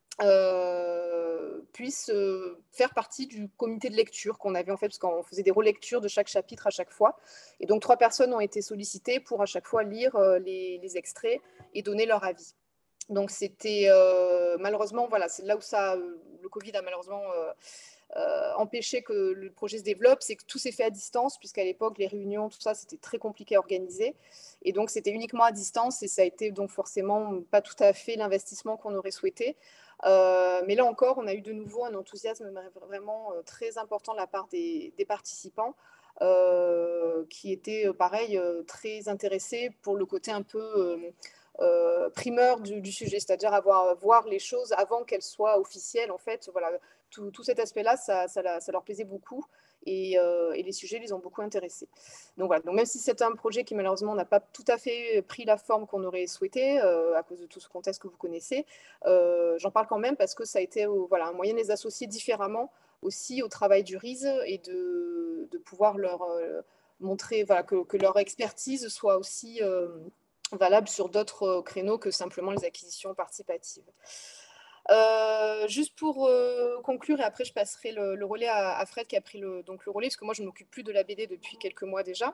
Euh, puissent euh, faire partie du comité de lecture qu'on avait en fait, parce qu'on faisait des relectures de chaque chapitre à chaque fois. Et donc, trois personnes ont été sollicitées pour à chaque fois lire euh, les, les extraits et donner leur avis. Donc, c'était euh, malheureusement, voilà, c'est là où ça, le Covid a malheureusement euh, euh, empêché que le projet se développe, c'est que tout s'est fait à distance, puisqu'à l'époque, les réunions, tout ça, c'était très compliqué à organiser. Et donc, c'était uniquement à distance et ça a été donc forcément pas tout à fait l'investissement qu'on aurait souhaité. Euh, mais là encore, on a eu de nouveau un enthousiasme vraiment euh, très important de la part des, des participants euh, qui étaient, euh, pareil, euh, très intéressés pour le côté un peu euh, euh, primeur du, du sujet, c'est-à-dire avoir, voir les choses avant qu'elles soient officielles. En fait, voilà, tout, tout cet aspect-là, ça, ça, ça leur plaisait beaucoup. Et, euh, et les sujets les ont beaucoup intéressés. Donc voilà, donc même si c'est un projet qui malheureusement n'a pas tout à fait pris la forme qu'on aurait souhaité euh, à cause de tout ce contexte que vous connaissez, euh, j'en parle quand même parce que ça a été euh, voilà, un moyen de les associer différemment aussi au travail du R I S et de, de pouvoir leur euh, montrer voilà, que, que leur expertise soit aussi euh, valable sur d'autres créneaux que simplement les acquisitions participatives. Euh, juste pour euh, conclure, et après je passerai le, le relais à, à Fred qui a pris le, donc le relais, parce que moi je ne m'occupe plus de la B D depuis quelques mois déjà.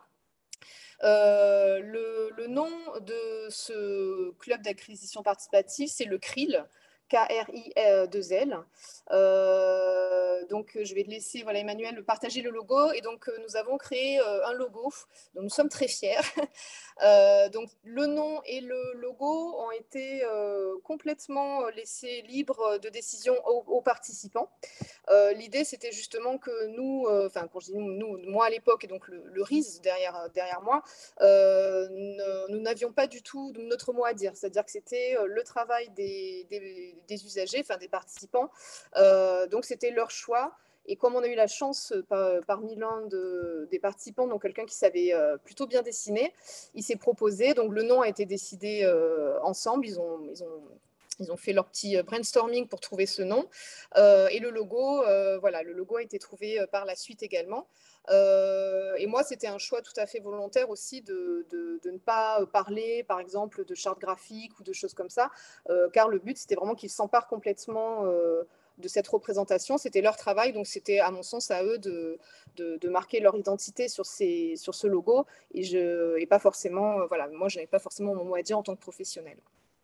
Euh, le, le nom de ce club d'acquisition participative, c'est le C R I L, K R I deux L. Euh, donc, je vais laisser voilà, Emmanuel partager le logo. Et donc, nous avons créé euh, un logo dont nous sommes très fiers. Euh, donc, le nom et le logo ont été euh, complètement laissés libres de décision aux, aux participants. Euh, L'idée, c'était justement que nous, enfin, euh, quand je dis nous, nous, moi à l'époque, et donc le, le R I S derrière, derrière moi, euh, ne, nous n'avions pas du tout notre mot à dire. C'est-à-dire que c'était le travail des, des, des usagers, enfin des participants. Euh, donc, c'était leur choix. Et comme on a eu la chance par, parmi l'un de, des participants, donc quelqu'un qui savait euh, plutôt bien dessiner, il s'est proposé. Donc, le nom a été décidé euh, ensemble. Ils ont, ils ont Ils ont fait leur petit brainstorming pour trouver ce nom. Euh, et le logo, euh, voilà, le logo a été trouvé par la suite également. Euh, et moi, c'était un choix tout à fait volontaire aussi de, de, de ne pas parler, par exemple, de charte graphique ou de choses comme ça, euh, car le but, c'était vraiment qu'ils s'emparent complètement euh, de cette représentation. C'était leur travail, donc c'était, à mon sens, à eux de, de, de marquer leur identité sur, ces, sur ce logo. Et, je, et pas forcément, euh, voilà, moi, je n'avais pas forcément mon mot à dire en tant que professionnelle.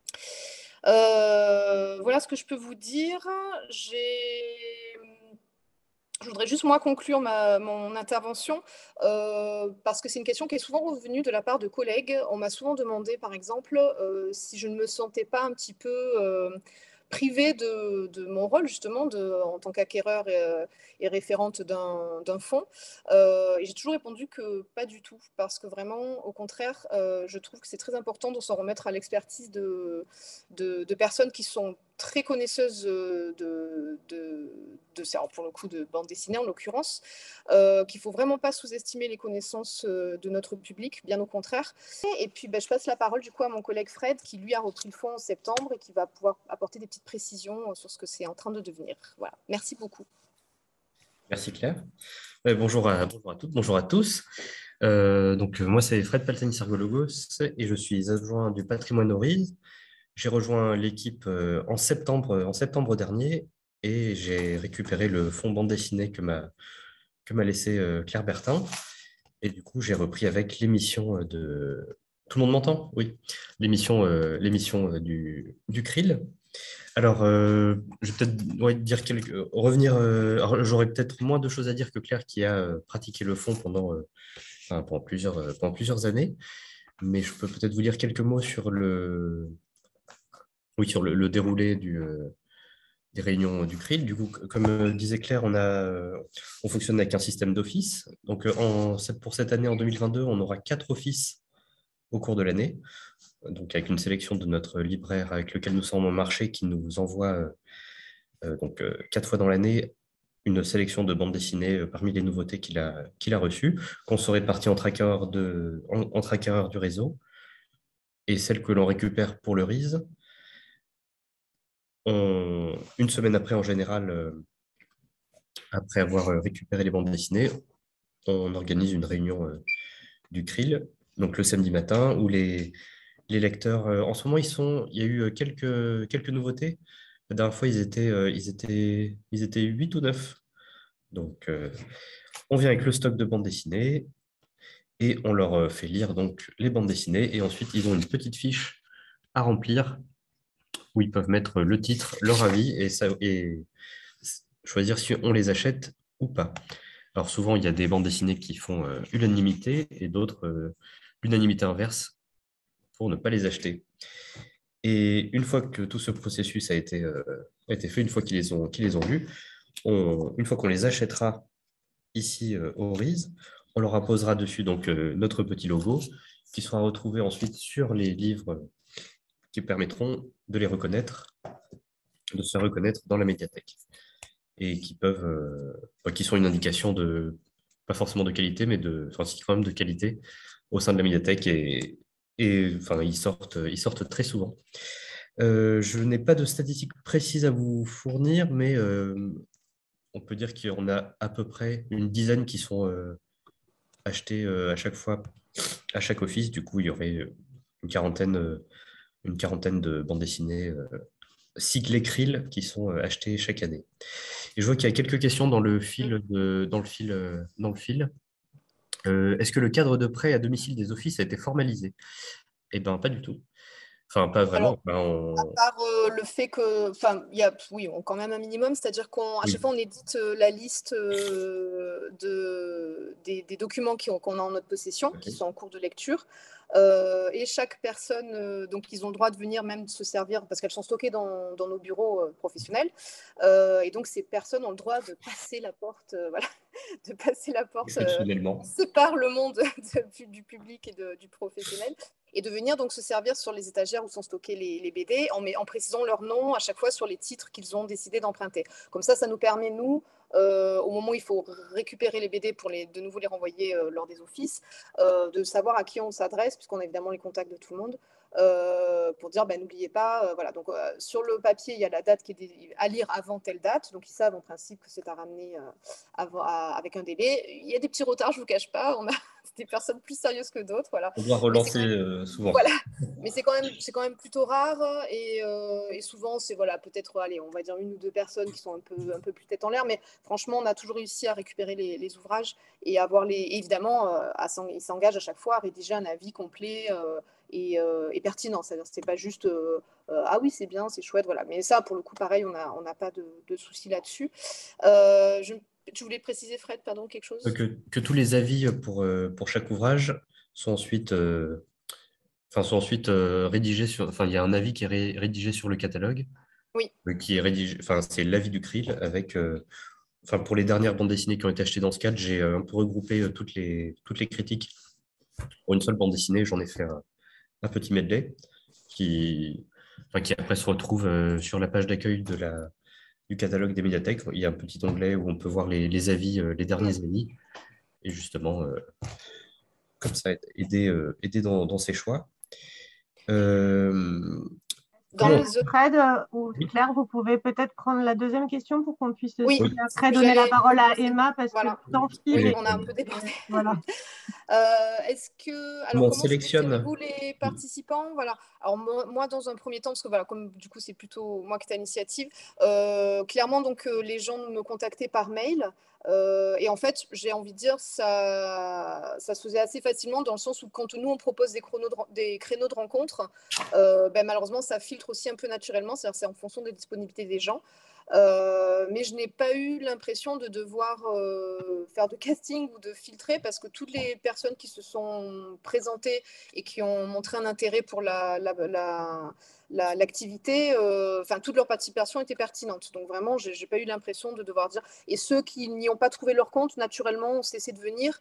Euh, voilà ce que je peux vous dire. J'ai... Je voudrais juste, moi, conclure ma, mon intervention euh, parce que c'est une question qui est souvent revenue de la part de collègues. On m'a souvent demandé, par exemple, euh, si je ne me sentais pas un petit peu euh, privée de, de mon rôle, justement, de, en tant qu'acquéreur et, et référente d'un fonds. Euh, et j'ai toujours répondu que pas du tout, parce que vraiment, au contraire, euh, je trouve que c'est très important de s'en remettre à l'expertise de, de, de personnes qui sont très connaisseuses de, de, de, alors pour le coup de bande dessinée en l'occurrence, euh, qu'il ne faut vraiment pas sous-estimer les connaissances euh, de notre public, bien au contraire. Et, et puis bah, je passe la parole du coup à mon collègue Fred qui lui a repris le fond en septembre et qui va pouvoir apporter des petites précisions sur ce que c'est en train de devenir. Voilà, merci beaucoup. Merci Claire. Ouais, bonjour, à, bonjour à toutes, bonjour à tous. Euh, donc, moi, c'est Fred Paltani-Sargologos et je suis adjoint du patrimoine Oriz. J'ai rejoint l'équipe euh, en septembre, en septembre dernier et j'ai récupéré le fonds bande dessinée que m'a que m'a laissé euh, Claire Bertin. Et du coup, j'ai repris avec l'émission de... Tout le monde m'entend? Oui. L'émission euh, l'émission euh, du, du C R I L. Alors, euh, je vais peut-être ouais, dire quelques... revenir. Euh, alors, j'aurais peut-être moins de choses à dire que Claire qui a euh, pratiqué le fond pendant, euh, enfin, pendant, plusieurs, euh, pendant plusieurs années. Mais je peux peut-être vous dire quelques mots sur le, oui, sur le, le déroulé du, euh, des réunions du C R I L. Du coup, comme euh, disait Claire, on, a, euh, on fonctionne avec un système d'office. Donc, euh, en, pour cette année, en deux mille vingt-deux, on aura quatre offices au cours de l'année. Donc, avec une sélection de notre libraire avec lequel nous sommes en marché qui nous envoie euh, donc, euh, quatre fois dans l'année une sélection de bandes dessinées euh, parmi les nouveautés qu'il a, qu'il a reçues, qu'on se répartit entre acquéreurs, de, en, entre acquéreurs du réseau et celles que l'on récupère pour le R I S. On, une semaine après, en général, euh, après avoir euh, récupéré les bandes dessinées, on organise une réunion euh, du C R I L, donc le samedi matin, où les, les lecteurs, euh, en ce moment, ils sont, il y a eu euh, quelques, quelques nouveautés. La dernière fois, ils étaient, euh, ils étaient, ils étaient huit ou neuf. Donc, euh, on vient avec le stock de bandes dessinées et on leur euh, fait lire donc, les bandes dessinées. Et ensuite, ils ont une petite fiche à remplir où ils peuvent mettre le titre, leur avis et, ça, et choisir si on les achète ou pas. Alors souvent, il y a des bandes dessinées qui font euh, unanimité et d'autres euh, l'unanimité inverse pour ne pas les acheter. Et une fois que tout ce processus a été, euh, a été fait, une fois qu'ils les ont, qu'ils les ont lus, on, une fois qu'on les achètera ici euh, au R I S, on leur apposera dessus donc, euh, notre petit logo qui sera retrouvé ensuite sur les livres qui permettront de les reconnaître, de se reconnaître dans la médiathèque et qui peuvent, euh, qui sont une indication de, pas forcément de qualité, mais de, enfin, si, quand même de qualité au sein de la médiathèque et, et enfin, ils sortent, ils sortent très souvent. Euh, je n'ai pas de statistiques précises à vous fournir, mais euh, on peut dire qu'on a à peu près une dizaine qui sont euh, achetés euh, à chaque fois, à chaque office. Du coup, il y aurait une quarantaine, euh, une quarantaine de bandes dessinées euh, cyclées C R I L qui sont euh, achetées chaque année. Et je vois qu'il y a quelques questions dans le fil. De, dans le fil, euh, dans le fil. Euh, est-ce que le cadre de prêt à domicile des offices a été formalisé? Eh bien, pas du tout. Enfin, pas vraiment. Alors, on... à part euh, le fait que, enfin, il y a, oui, on quand même un minimum, c'est-à-dire qu'à Oui. chaque fois on édite euh, la liste euh, de, des, des documents qui ont- qu'on a en notre possession, Ok. qui sont en cours de lecture, euh, et chaque personne, euh, donc ils ont le droit de venir même se servir parce qu'elles sont stockées dans, dans nos bureaux euh, professionnels, euh, et donc ces personnes ont le droit de passer la porte, euh, voilà, de passer la porte euh, Exceptionnellement. qui sépare le monde de- du public et de- du professionnel, et de venir donc se servir sur les étagères où sont stockés les, les B D en, en précisant leur nom à chaque fois sur les titres qu'ils ont décidé d'emprunter. Comme ça, ça nous permet, nous, euh, au moment où il faut récupérer les B D pour les, de nouveau les renvoyer euh, lors des offices, euh, de savoir à qui on s'adresse, puisqu'on a évidemment les contacts de tout le monde, euh, pour dire, ben, n'oubliez pas, euh, voilà, donc euh, sur le papier, il y a la date qui est à lire avant telle date, donc ils savent en principe que c'est à ramener euh, avant, à, avec un délai. Il y a des petits retards, je ne vous cache pas, on a des personnes plus sérieuses que d'autres, voilà. On doit relancer même, euh, souvent. Voilà, mais c'est quand même, c'est quand même plutôt rare et, euh, et souvent c'est voilà, peut-être, allez, on va dire une ou deux personnes qui sont un peu, un peu plus tête en l'air, mais franchement, on a toujours réussi à récupérer les, les ouvrages et avoir les, évidemment, euh, à, ils s'engagent à chaque fois à rédiger un avis complet euh, et, euh, et pertinent. C'est-à-dire, c'est pas juste euh, euh, ah oui, c'est bien, c'est chouette, voilà. Mais ça, pour le coup, pareil, on n'a on n'a pas de, de soucis là-dessus. Euh, je, tu voulais préciser, Fred, pardon, quelque chose? Que, que tous les avis pour, pour chaque ouvrage sont ensuite, euh, enfin, sont ensuite euh, rédigés sur. Enfin, il y a un avis qui est ré, rédigé sur le catalogue. Oui. Qui est rédigé. Enfin, c'est l'avis du C R I L avec. Euh, enfin, pour les dernières bandes dessinées qui ont été achetées dans ce cadre, j'ai un peu regroupé toutes les, toutes les critiques pour une seule bande dessinée. J'en ai fait un, un petit medley qui, enfin, qui après se retrouve euh, sur la page d'accueil de la du catalogue des médiathèques. Il y a un petit onglet où on peut voir les, les avis, euh, les derniers avis, et justement, euh, comme ça, aider, euh, aider dans, dans ses choix. Euh, Dans comment... les autres... Fred euh, ou Oui. Claire, vous pouvez peut-être prendre la deuxième question pour qu'on puisse Oui, aussi après c'est- donner la j'allais- parole à Emma parce Voilà. que le temps Oui, file. oui, et on a un que- peu débordé. Voilà. Euh, est-ce que alors Comment on comment sélectionne? sélectionnez-vous les participants? Voilà. Alors moi, moi, dans un premier temps, parce que voilà, comme du coup c'est plutôt moi qui ai l'initiative, euh, clairement donc euh, les gens me contactaient par mail. Euh, et en fait, j'ai envie de dire ça, ça se faisait assez facilement dans le sens où quand nous on propose des, chronos de, des créneaux de rencontres, euh, ben, malheureusement ça filtre aussi un peu naturellement, c'est-à-dire c'est en fonction des disponibilités des gens. Euh, mais je n'ai pas eu l'impression de devoir euh, faire de casting ou de filtrer parce que toutes les personnes qui se sont présentées et qui ont montré un intérêt pour la, la, la, la, l'activité, euh, enfin toute leur participation était pertinente. Donc vraiment, j'ai, j'ai pas eu l'impression de devoir dire. Et ceux qui n'y ont pas trouvé leur compte, naturellement, ont cessé de venir.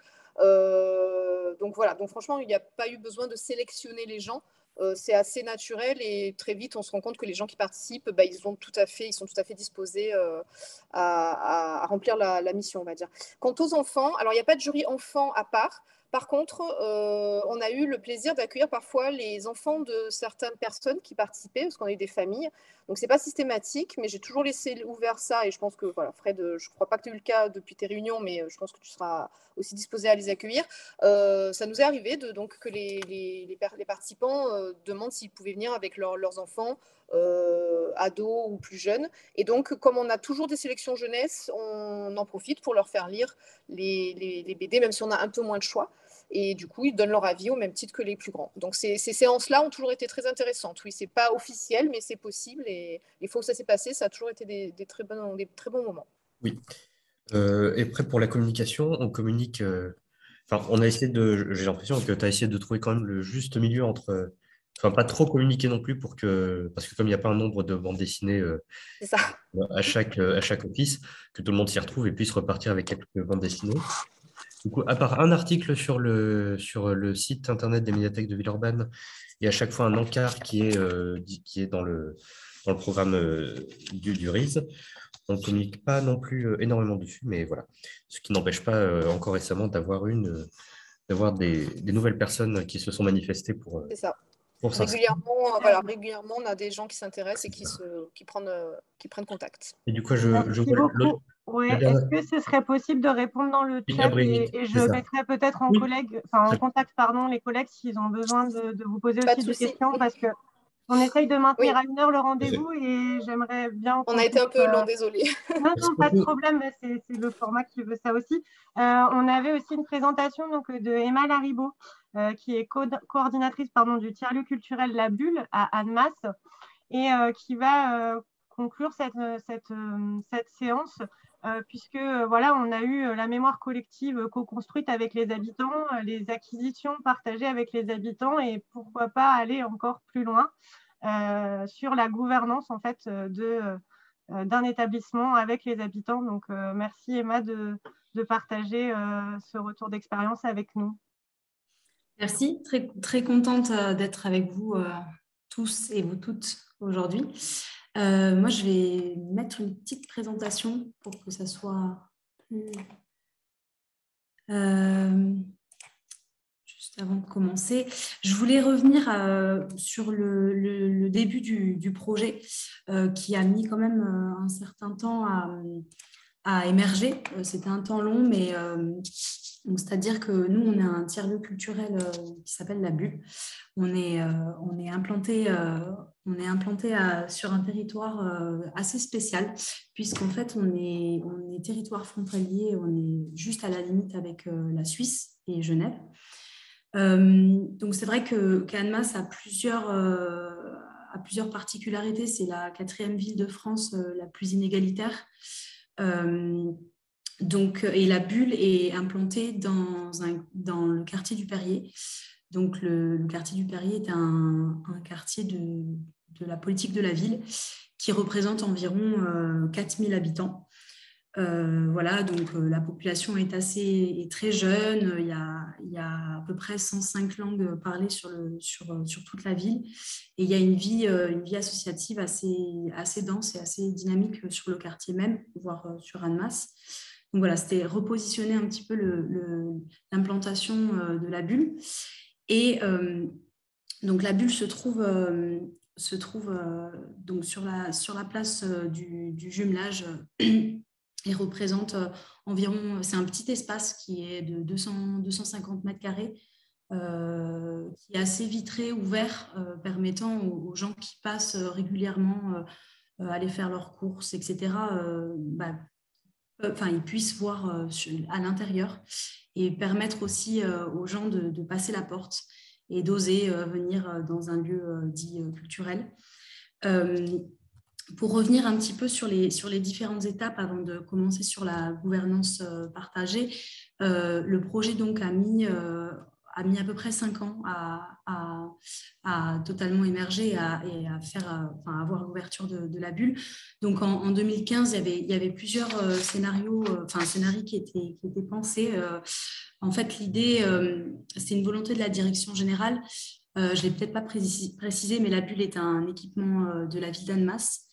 Euh, donc voilà. Donc franchement, il n'y a pas eu besoin de sélectionner les gens. Euh, c'est assez naturel et très vite on se rend compte que les gens qui participent, bah, ils, ont tout à fait, ils sont tout à fait disposés euh, à, à, à remplir la, la mission, on va dire. Quant aux enfants, alors il n'y a pas de jury enfant à part. Par contre, euh, on a eu le plaisir d'accueillir parfois les enfants de certaines personnes qui participaient, parce qu'on a eu des familles. Donc, ce n'est pas systématique, mais j'ai toujours laissé ouvert ça. Et je pense que, voilà, Fred, je ne crois pas que tu aies eu le cas depuis tes réunions, mais je pense que tu seras aussi disposé à les accueillir. Euh, ça nous est arrivé de, donc, que les, les, les, les participants euh, demandent s'ils pouvaient venir avec leur, leurs enfants, euh, ados ou plus jeunes. Et donc, comme on a toujours des sélections jeunesse, on en profite pour leur faire lire les, les, les B D, même si on a un peu moins de choix. Et du coup, ils donnent leur avis au même titre que les plus grands. Donc, ces, ces séances-là ont toujours été très intéressantes. Oui, ce n'est pas officiel, mais c'est possible. Et les fois où ça s'est passé, ça a toujours été des, des, très, bons, des très bons moments. Oui. Euh, et après, pour la communication, on communique... Euh... Enfin, on a essayé de... J'ai l'impression que tu as essayé de trouver quand même le juste milieu entre... Enfin, pas trop communiquer non plus pour que... Parce que comme il n'y a pas un nombre de bandes dessinées euh, C'est ça. à chaque, à chaque office, que tout le monde s'y retrouve et puisse repartir avec quelques bandes dessinées. Du coup, à part un article sur le, sur le site internet des médiathèques de Villeurbanne, et à chaque fois un encart qui est, euh, qui est dans, le, dans le programme euh, du, du R I S, on ne communique pas non plus euh, énormément dessus, mais voilà. Ce qui n'empêche pas euh, encore récemment d'avoir une, euh, d'avoir des, des nouvelles personnes qui se sont manifestées pour, euh, C'est ça. pour s'inscrire. Régulièrement, euh, voilà, régulièrement, on a des gens qui s'intéressent et qui, se, qui, prennent, euh, qui prennent contact. Et du coup, je, je Merci vois l'autre. beaucoup. Ouais. Est-ce que ce serait possible de répondre dans le Oui, chat après, et, et je c'est ça. mettrai peut-être en, Oui. collègue, enfin, en contact pardon, les collègues s'ils ont besoin de, de vous poser Pas aussi de des souci. questions parce que on essaye de maintenir Oui. à une heure le rendez-vous et j'aimerais bien On qu'on a été puisse... un peu long, désolé. Non, Est-ce non, qu'on pas de peut- problème, bah, c'est c'est le format qui veut ça aussi. Euh, on avait aussi une présentation donc, de Emma Laribaud, euh, qui est co coordinatrice pardon, du tiers-lieu culturel La Bulle à Annemasse et euh, qui va euh, conclure cette, cette, euh, cette séance euh, puisque euh, voilà, on a eu la mémoire collective co-construite avec les habitants, les acquisitions partagées avec les habitants et pourquoi pas aller encore plus loin euh, sur la gouvernance en fait de euh, d'un établissement avec les habitants. Donc, euh, merci Emma de, de partager euh, ce retour d'expérience avec nous. Merci, très, très contente euh, d'être avec vous euh, tous et vous toutes aujourd'hui. Euh, moi, je vais mettre une petite présentation pour que ça soit plus... Euh, juste avant de commencer, je voulais revenir euh, sur le, le, le début du, du projet euh, qui a mis quand même euh, un certain temps à, à émerger. Euh, C'était un temps long, mais euh, c'est-à-dire que nous, on a un tiers-lieu culturel euh, qui s'appelle La Bulle. On est, euh, on est implanté, euh, on est implanté à, sur un territoire euh, assez spécial, puisqu'en fait, on est, on est territoire frontalier, on est juste à la limite avec euh, la Suisse et Genève. Euh, donc c'est vrai que qu'Annemasse a plusieurs, euh, a plusieurs particularités. C'est la quatrième ville de France euh, la plus inégalitaire. Euh, donc, et La Bulle est implantée dans, un, dans le quartier du Perrier. Donc le, le quartier du Perrier est un, un quartier de, de la politique de la ville qui représente environ euh, quatre mille habitants. Euh, voilà, donc euh, la population est assez est très jeune. Il y, a, il y a à peu près cent cinq langues parlées sur, le, sur, sur toute la ville. Et il y a une vie, euh, une vie associative assez, assez dense et assez dynamique sur le quartier même, voire euh, sur Annemasse. Donc voilà, c'était repositionner un petit peu le, le, l'implantation euh, de la bulle. Et euh, donc la bulle se trouve, euh, se trouve euh, donc sur, la, sur la place euh, du, du jumelage. Et représente euh, environ, c'est un petit espace qui est de deux cents, deux cent cinquante mètres carrés, euh, qui est assez vitré, ouvert, euh, permettant aux, aux gens qui passent régulièrement euh, aller faire leurs courses, et cetera, euh, bah, enfin, ils puissent voir euh, à l'intérieur et permettre aussi euh, aux gens de, de passer la porte et d'oser euh, venir dans un lieu euh, dit euh, culturel. Euh, Pour revenir un petit peu sur les, sur les différentes étapes avant de commencer sur la gouvernance euh, partagée, euh, le projet donc a mis, euh, a mis à peu près cinq ans à, à, à totalement émerger et à, et à faire, à, enfin, à avoir l'ouverture de, de la bulle. Donc en, en deux mille quinze, il y avait, il y avait plusieurs euh, scénarios, euh, enfin scénarios qui étaient, qui étaient pensés. Euh, en fait, l'idée, euh, c'est une volonté de la direction générale. Euh, je ne l'ai peut-être pas précisé, précisé, mais la bulle est un équipement euh, de la ville d'Annemasse.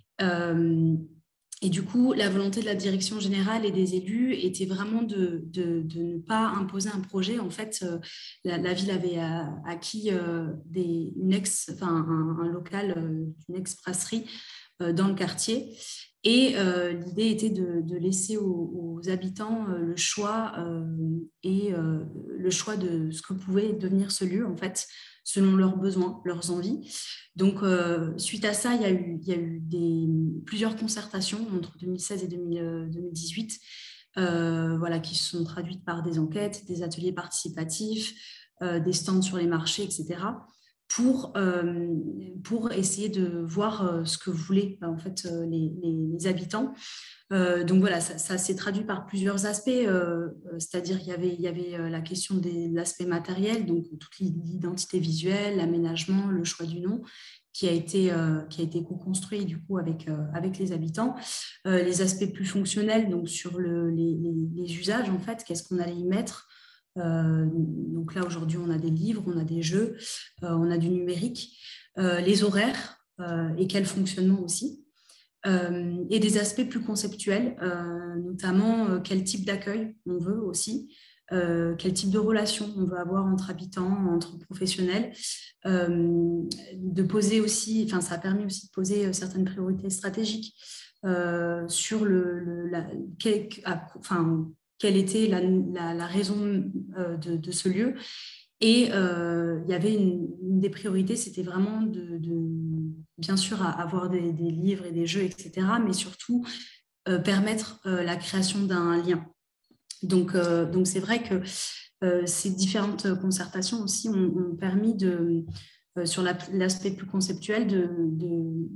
Euh, et du coup, la volonté de la direction générale et des élus était vraiment de, de, de ne pas imposer un projet. En fait, euh, la, la ville avait acquis euh, des, une ex, enfin, un, un local, euh, une ex-brasserie euh, dans le quartier. Et euh, l'idée était de, de laisser aux, aux habitants euh, le choix euh, et euh, le choix de ce que pouvait devenir ce lieu, en fait, selon leurs besoins, leurs envies. Donc, euh, suite à ça, il y a eu, il y a eu des, plusieurs concertations entre deux mille seize et deux mille dix-huit euh, voilà, qui se sont traduites par des enquêtes, des ateliers participatifs, euh, des stands sur les marchés, et cetera, pour, euh, pour essayer de voir euh, ce que voulaient en fait, euh, les, les, les habitants. Euh, donc voilà, ça, ça s'est traduit par plusieurs aspects, euh, c'est-à-dire qu'il y avait, il y avait la question de l'aspect matériel, donc toute l'identité visuelle, l'aménagement, le choix du nom, qui a été, euh, qui a été co-construit du coup avec, euh, avec les habitants. Euh, les aspects plus fonctionnels, donc sur le, les, les, les usages, en fait, qu'est-ce qu'on allait y mettre. Euh, donc là, aujourd'hui, on a des livres, on a des jeux, euh, on a du numérique, euh, les horaires euh, et quel fonctionnement aussi. Euh, et des aspects plus conceptuels, euh, notamment euh, quel type d'accueil on veut aussi, euh, quel type de relation on veut avoir entre habitants, entre professionnels, euh, de poser aussi, enfin ça a permis aussi de poser certaines priorités stratégiques euh, sur le, le la, quel, enfin, quelle était la, la, la raison euh, de, de ce lieu. Et euh, il y avait une, une des priorités, c'était vraiment de, de bien sûr à avoir des, des livres et des jeux, et cetera, mais surtout euh, permettre euh, la création d'un lien. Donc, euh, donc c'est vrai que euh, ces différentes concertations aussi ont, ont permis de, euh, sur la, l'aspect plus conceptuel, de, de,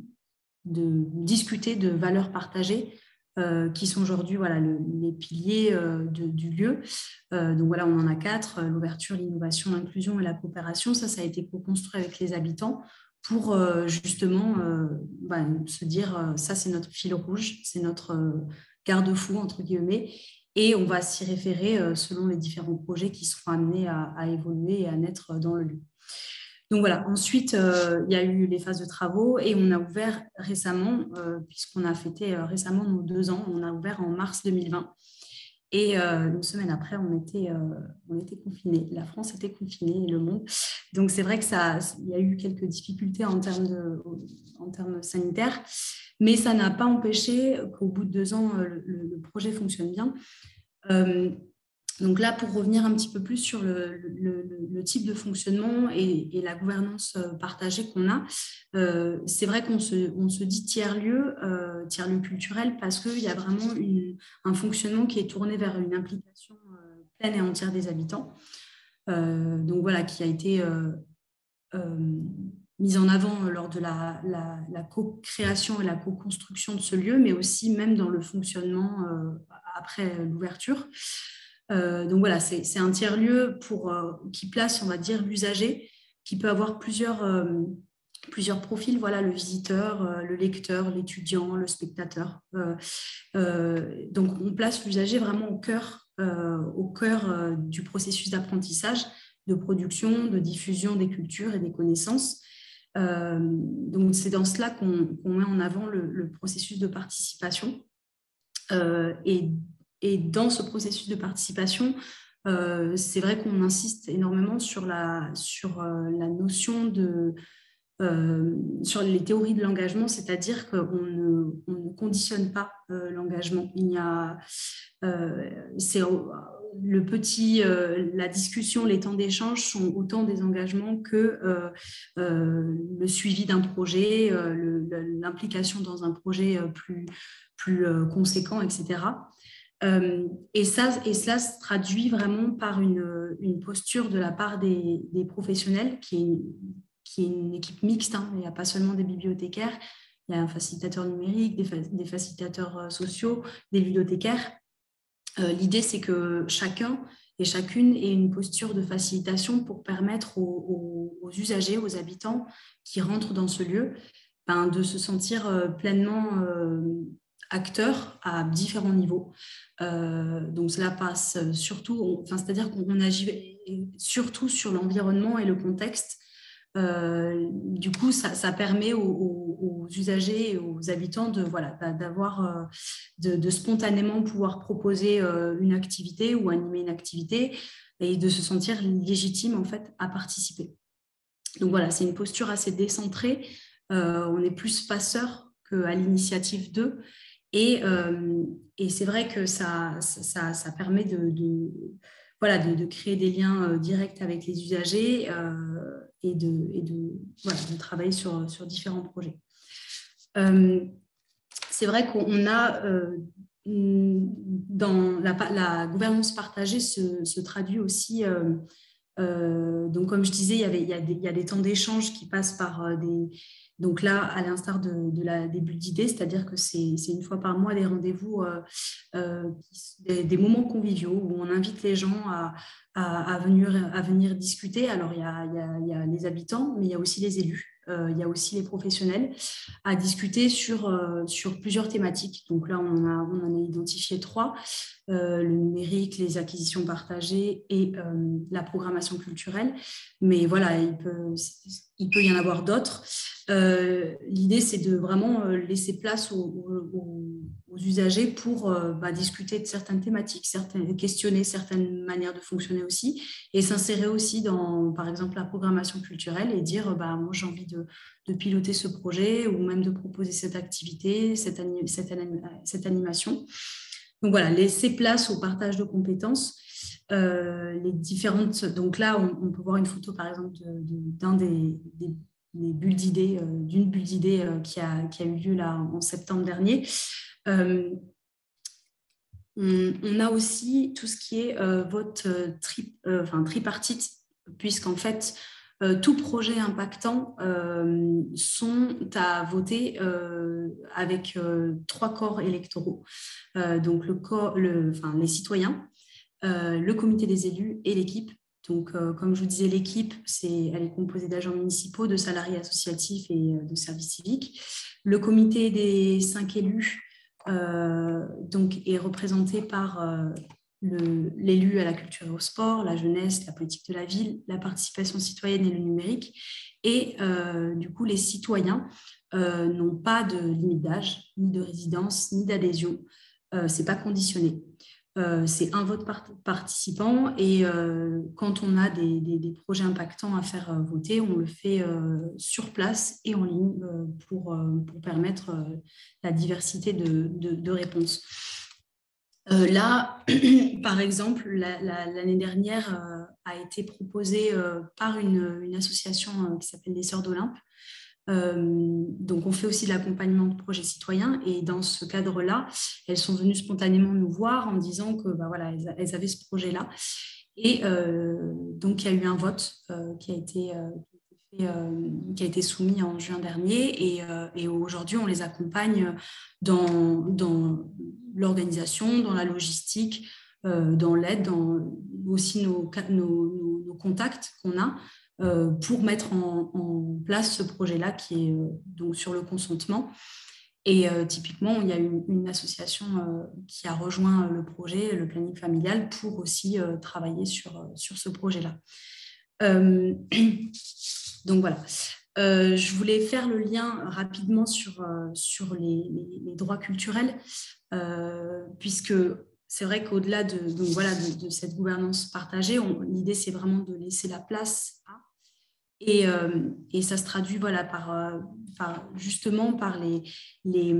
de discuter de valeurs partagées. Euh, qui sont aujourd'hui voilà, le, les piliers euh, de, du lieu. Euh, donc voilà, on en a quatre, euh, l'ouverture, l'innovation, l'inclusion et la coopération. Ça, ça a été co-construit avec les habitants pour euh, justement euh, bah, se dire, euh, ça c'est notre fil rouge, c'est notre euh, garde-fou, entre guillemets, et on va s'y référer euh, selon les différents projets qui seront amenés à, à évoluer et à naître dans le lieu. Donc voilà, ensuite, euh, il y a eu les phases de travaux et on a ouvert récemment, euh, puisqu'on a fêté euh, récemment nos deux ans, on a ouvert en mars deux mille vingt. Et euh, une semaine après, on était, euh, on était confinés. La France était confinée et le monde. Donc c'est vrai que ça, il y a eu quelques difficultés en termes, de, en termes sanitaires, mais ça n'a pas empêché qu'au bout de deux ans, le, le projet fonctionne bien. Euh, Donc là, pour revenir un petit peu plus sur le, le, le type de fonctionnement et, et la gouvernance partagée qu'on a, euh, c'est vrai qu'on se, on se dit tiers-lieu, euh, tiers-lieu culturel, parce qu'il y a vraiment une, un fonctionnement qui est tourné vers une implication euh, pleine et entière des habitants. Euh, donc voilà, qui a été euh, euh, mise en avant lors de la, la, la co-création et la co-construction de ce lieu, mais aussi même dans le fonctionnement euh, après l'ouverture. Euh, donc voilà, c'est, c'est un tiers-lieu pour, euh, qui place, on va dire, l'usager, qui peut avoir plusieurs, euh, plusieurs profils, voilà, le visiteur, euh, le lecteur, l'étudiant, le spectateur. Euh, euh, donc, on place l'usager vraiment au cœur, euh, au cœur euh, du processus d'apprentissage, de production, de diffusion des cultures et des connaissances. Euh, donc, c'est dans cela qu'on qu'on met en avant le, le processus de participation. Euh, et, et dans ce processus de participation, euh, c'est vrai qu'on insiste énormément sur la, sur, euh, la notion de... Euh, sur les théories de l'engagement, c'est-à-dire qu'on ne, on ne conditionne pas euh, l'engagement. Il y a, euh, c'est le petit, euh, la discussion, les temps d'échange sont autant des engagements que euh, euh, le suivi d'un projet, euh, le, l'implication dans un projet plus, plus euh, conséquent, et cetera. Euh, et, ça, et cela se traduit vraiment par une, une posture de la part des, des professionnels qui est qui est une équipe mixte, hein. Il n'y a pas seulement des bibliothécaires, il y a un facilitateur numérique, des, fa des facilitateurs sociaux, des bibliothécaires. Euh, L'idée, c'est que chacun et chacune ait une posture de facilitation pour permettre aux, aux, aux usagers, aux habitants qui rentrent dans ce lieu, ben, de se sentir euh, pleinement euh, acteurs à différents niveaux. Euh, donc cela passe surtout, enfin, c'est-à-dire qu'on agit surtout sur l'environnement et le contexte. Euh, du coup, ça, ça permet aux, aux, aux usagers et aux habitants de, voilà, d'avoir, euh, de, de spontanément pouvoir proposer euh, une activité ou animer une activité et de se sentir légitime en fait à participer. Donc voilà, c'est une posture assez décentrée. Euh, on est plus passeur qu'à l'initiative d'eux. Et, euh, et c'est vrai que ça, ça, ça permet de, de, voilà, de, de créer des liens directs avec les usagers euh, et, de, et de, voilà, de travailler sur, sur différents projets. Euh, c'est vrai qu'on a, euh, dans la, la gouvernance partagée se, se traduit aussi, euh, euh, donc comme je disais, il y, avait, il, y a des, il y a des temps d'échange qui passent par des... Donc là, à l'instar de, de la, des bulles d'idées, c'est-à-dire que c'est une fois par mois des rendez-vous, euh, euh, des, des moments conviviaux où on invite les gens à, à, à, venir, à venir discuter. Alors, il y, a, il, y a, il y a les habitants, mais il y a aussi les élus, euh, il y a aussi les professionnels, à discuter sur, euh, sur plusieurs thématiques. Donc là, on en a, on en a identifié trois, euh, le numérique, les acquisitions partagées et euh, la programmation culturelle. Mais voilà, il peut, il peut y en avoir d'autres. Euh, L'idée, c'est de vraiment laisser place aux, aux, aux usagers pour euh, bah, discuter de certaines thématiques, certaines, questionner certaines manières de fonctionner aussi et s'insérer aussi dans, par exemple, la programmation culturelle et dire, bah, moi, j'ai envie de, de piloter ce projet ou même de proposer cette activité, cette, anim cette, anim cette animation. Donc voilà, laisser place au partage de compétences. Euh, les différentes, donc là, on, on peut voir une photo, par exemple, d'un de, de, des, des des bulles d'idées, euh, d'une bulle d'idées euh, qui, a, qui a eu lieu là en septembre dernier. Euh, on, on a aussi tout ce qui est euh, vote tri, euh, enfin, tripartite, puisqu'en fait, euh, tout projet impactant euh, sont à voter euh, avec euh, trois corps électoraux. Euh, donc, le corps, le, enfin, les citoyens, euh, le comité des élus et l'équipe. Donc, euh, comme je vous disais, l'équipe, elle est composée d'agents municipaux, de salariés associatifs et euh, de services civiques. Le comité des cinq élus euh, donc, est représenté par euh, l'élu à la culture et au sport, la jeunesse, la politique de la ville, la participation citoyenne et le numérique. Et euh, du coup, les citoyens euh, n'ont pas de limite d'âge, ni de résidence, ni d'adhésion. Euh, ce n'est pas conditionné. Euh, c'est un vote part participant et euh, quand on a des, des, des projets impactants à faire euh, voter, on le fait euh, sur place et en ligne euh, pour, euh, pour permettre euh, la diversité de, de, de réponses. Euh, là, par exemple, l'année dernière euh, a été proposée euh, par une, une association euh, qui s'appelle les Sœurs d'Olympe. Euh, donc, on fait aussi de l'accompagnement de projets citoyens et dans ce cadre-là, elles sont venues spontanément nous voir en disant que bah, voilà, elles, elles avaient ce projet-là. Et euh, donc, il y a eu un vote euh, qui, a été, euh, qui, a été fait, euh, qui a été soumis en juin dernier et, euh, et aujourd'hui, on les accompagne dans, dans l'organisation, dans la logistique, euh, dans l'aide, dans aussi nos, nos, nos, nos contacts qu'on a. euh, pour mettre en, en place ce projet-là qui est euh, donc sur le consentement. Et euh, typiquement, il y a une, une association euh, qui a rejoint le projet, le planning familial, pour aussi euh, travailler sur, sur ce projet-là. Euh, donc voilà. Euh, je voulais faire le lien rapidement sur, euh, sur les, les, les droits culturels, euh, puisque c'est vrai qu'au-delà de, donc voilà, de, de cette gouvernance partagée, l'idée, c'est vraiment de laisser la place à... Et, euh, et ça se traduit voilà, par, euh, par, justement par les, les,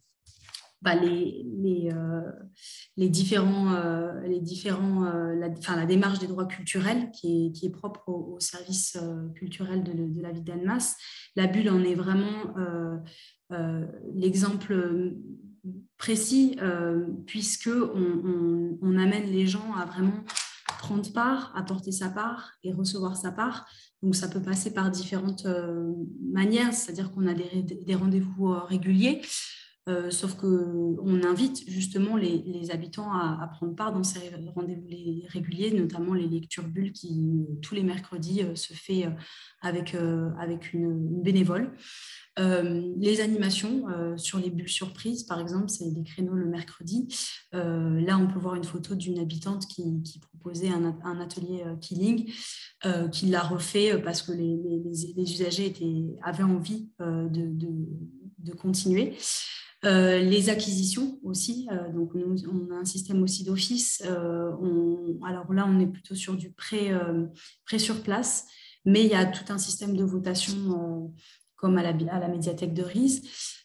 bah, les, les, euh, les différents, euh, les différents euh, la, enfin, la démarche des droits culturels qui est, qui est propre au, au service euh, culturel de, de la vie d'Annemasse. La bulle en est vraiment euh, euh, l'exemple précis, euh, puisqu'on on, on amène les gens à vraiment prendre part, apporter sa part et recevoir sa part. Donc, ça peut passer par différentes euh, manières, c'est-à-dire qu'on a des, des rendez-vous euh, réguliers, euh, sauf qu'on invite justement les, les habitants à, à prendre part dans ces rendez-vous réguliers, notamment les lectures bulles qui, tous les mercredis, euh, se fait euh, avec, euh, avec une, une bénévole. Euh, les animations euh, sur les bulles surprises, par exemple, c'est des créneaux le mercredi. Euh, là, on peut voir une photo d'une habitante qui, qui proposait un, un atelier euh, killing, euh, qui l'a refait parce que les, les, les usagers étaient, avaient envie euh, de, de, de continuer. Euh, les acquisitions aussi, euh, donc nous, on a un système aussi d'office. Euh, alors là, on est plutôt sur du prêt, euh, prêt sur place, mais il y a tout un système de votation euh, comme à la, à la médiathèque de Rize.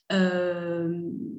Euh,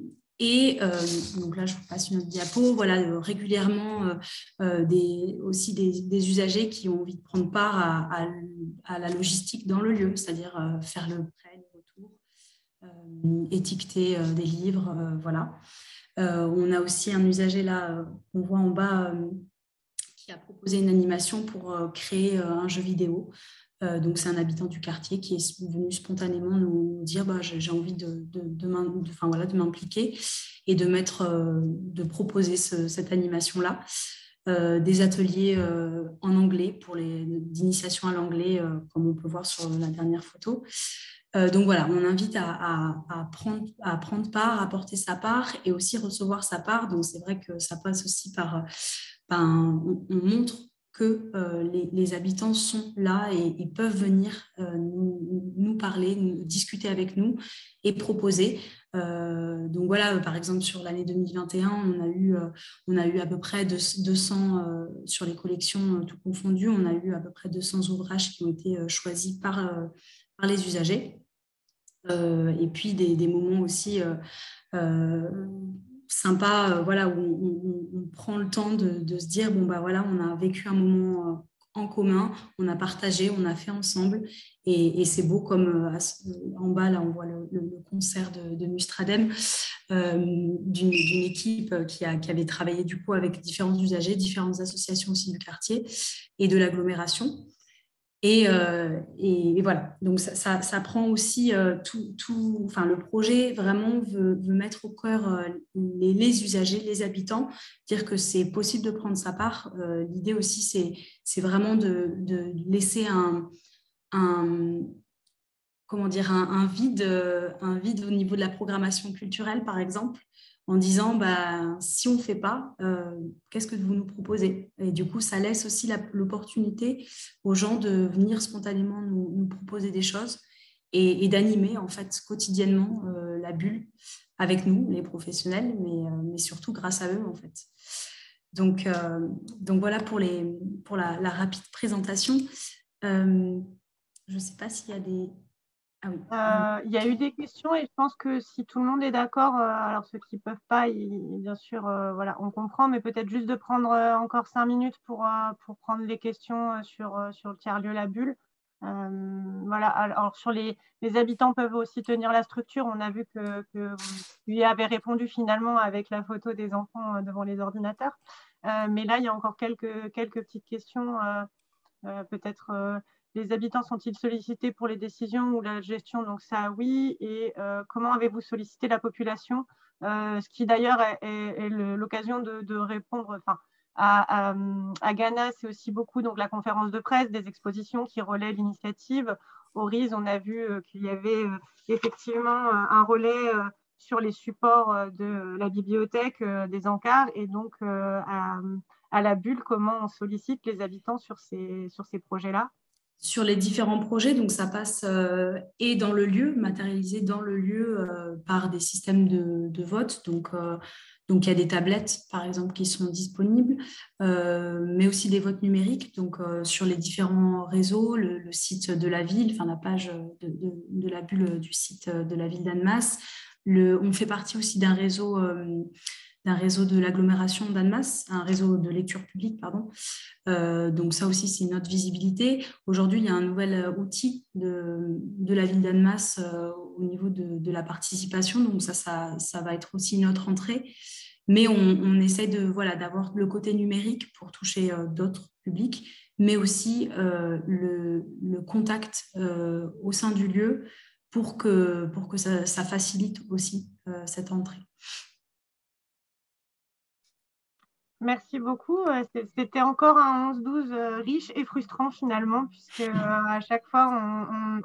et euh, donc là, je vous passe une autre diapo. Voilà, euh, régulièrement, euh, euh, des, aussi des, des usagers qui ont envie de prendre part à, à, à la logistique dans le lieu, c'est-à-dire euh, faire le prêt, le retour, euh, étiqueter euh, des livres, euh, voilà. Euh, on a aussi un usager là, qu'on voit en bas, euh, qui a proposé une animation pour euh, créer euh, un jeu vidéo. Euh, donc, c'est un habitant du quartier qui est venu spontanément nous dire bah, j'ai envie de, de, de, de, enfin, voilà, de m'impliquer et de, mettre, euh, de proposer ce, cette animation-là. Euh, des ateliers euh, en anglais pour les d'initiation à l'anglais, euh, comme on peut voir sur la dernière photo. Euh, donc voilà, on invite à, à, à, prendre, à prendre part, à porter sa part et aussi recevoir sa part. Donc c'est vrai que ça passe aussi par, ben, on, on montre que euh, les, les habitants sont là et, et peuvent venir euh, nous, nous parler, nous, discuter avec nous et proposer. Euh, donc voilà, euh, par exemple, sur l'année deux mille vingt et un, on a eu, euh, on a eu à peu près deux cents, euh, sur les collections euh, tout confondues, on a eu à peu près deux cents ouvrages qui ont été euh, choisis par, euh, par les usagers. Euh, et puis des, des moments aussi euh, euh, sympa, euh, voilà, où on, on, on prend le temps de, de se dire, bon, bah voilà, on a vécu un moment euh, en commun, on a partagé, on a fait ensemble, et, et c'est beau comme euh, en bas, là, on voit le, le, le concert de, de Mustradem, euh, d'une équipe qui, a, qui avait travaillé du coup avec différents usagers, différentes associations aussi du quartier et de l'agglomération. Et, euh, et, et voilà, donc ça, ça, ça prend aussi euh, tout, tout, enfin le projet vraiment veut, veut mettre au cœur euh, les, les usagers, les habitants, dire que c'est possible de prendre sa part. Euh, L'idée aussi, c'est vraiment de, de laisser un, un, comment dire, un, un, vide, un vide au niveau de la programmation culturelle, par exemple, en disant bah, si on ne fait pas, euh, qu'est-ce que vous nous proposez? Et du coup, ça laisse aussi l'opportunité aux gens de venir spontanément nous, nous proposer des choses et, et d'animer en fait quotidiennement euh, la bulle avec nous, les professionnels, mais, euh, mais surtout grâce à eux en fait. Donc, euh, donc voilà pour, les, pour la, la rapide présentation. Euh, je ne sais pas s'il y a des... Ah oui. euh, il y a eu des questions et je pense que si tout le monde est d'accord, euh, alors ceux qui ne peuvent pas, ils, bien sûr, euh, voilà, on comprend, mais peut-être juste de prendre euh, encore cinq minutes pour, euh, pour prendre les questions euh, sur, euh, sur le tiers-lieu La Bulle. Euh, voilà, alors sur les, les habitants peuvent aussi tenir la structure. On a vu que, que vous lui avez répondu finalement avec la photo des enfants euh, devant les ordinateurs. Euh, mais là, il y a encore quelques, quelques petites questions, euh, euh, peut-être... Euh, les habitants sont-ils sollicités pour les décisions ou la gestion? Donc ça, oui. Et euh, comment avez-vous sollicité la population? euh, Ce qui d'ailleurs est, est, est l'occasion de, de répondre, enfin, À, à, à Ghana, c'est aussi beaucoup donc, la conférence de presse, des expositions qui relaient l'initiative. Au R I S, on a vu euh, qu'il y avait euh, effectivement euh, un relais euh, sur les supports euh, de la bibliothèque euh, des encarts et donc euh, à, à la bulle, comment on sollicite les habitants sur ces, sur ces projets-là. Sur les différents projets, donc ça passe euh, et dans le lieu, matérialisé dans le lieu euh, par des systèmes de, de vote. Donc, euh, donc, il y a des tablettes, par exemple, qui sont disponibles, euh, mais aussi des votes numériques. Donc, euh, sur les différents réseaux, le, le site de la ville, enfin la page de, de, de la bulle du site de la ville d'Annemasse. Le, on fait partie aussi d'un réseau... Euh, d'un réseau de l'agglomération d'Annemasse, un réseau de lecture publique, pardon. Euh, donc ça aussi, c'est notre visibilité. Aujourd'hui, il y a un nouvel outil de, de la ville d'Annemasse euh, au niveau de, de la participation, donc ça, ça, ça va être aussi notre entrée. Mais on, on essaie de, voilà, d'avoir le côté numérique pour toucher euh, d'autres publics, mais aussi euh, le, le contact euh, au sein du lieu pour que, pour que ça, ça facilite aussi euh, cette entrée. Merci beaucoup. C'était encore un onze douze riche et frustrant finalement, puisque à chaque fois, on,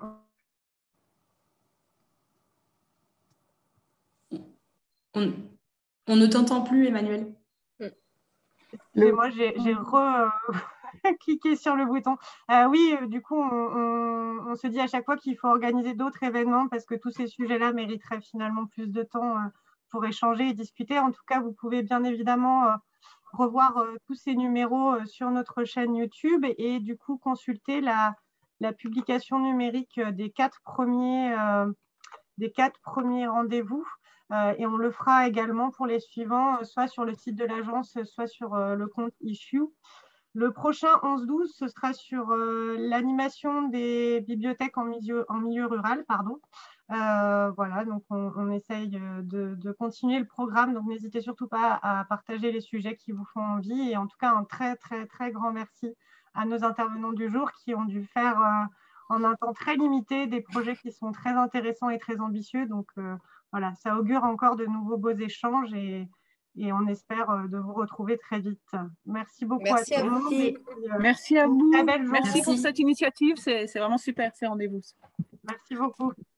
on... on, on ne t'entend plus, Emmanuel. Excusez-moi, j'ai re-cliqué sur le bouton. Euh, oui, du coup, on, on, on se dit à chaque fois qu'il faut organiser d'autres événements parce que tous ces sujets-là mériteraient finalement plus de temps pour échanger et discuter. En tout cas, vous pouvez bien évidemment revoir euh, tous ces numéros euh, sur notre chaîne YouTube et, et du coup consulter la, la publication numérique des quatre premiers, euh, des quatre premiers rendez-vous. Euh, et on le fera également pour les suivants, euh, soit sur le site de l'agence, soit sur euh, le compte Issue. Le prochain onze douze, ce sera sur euh, l'animation des bibliothèques en milieu, en milieu rural. Pardon. Euh, voilà, donc on, on essaye de, de continuer le programme. Donc n'hésitez surtout pas à partager les sujets qui vous font envie. Et en tout cas, un très, très, très grand merci à nos intervenants du jour qui ont dû faire euh, en un temps très limité des projets qui sont très intéressants et très ambitieux. Donc euh, voilà, ça augure encore de nouveaux beaux échanges et, et on espère de vous retrouver très vite. Merci beaucoup merci à tout le monde. Merci, puis, euh, merci à vous. Très belle journée. Merci pour cette initiative, c'est vraiment super ces rendez-vous. Merci beaucoup.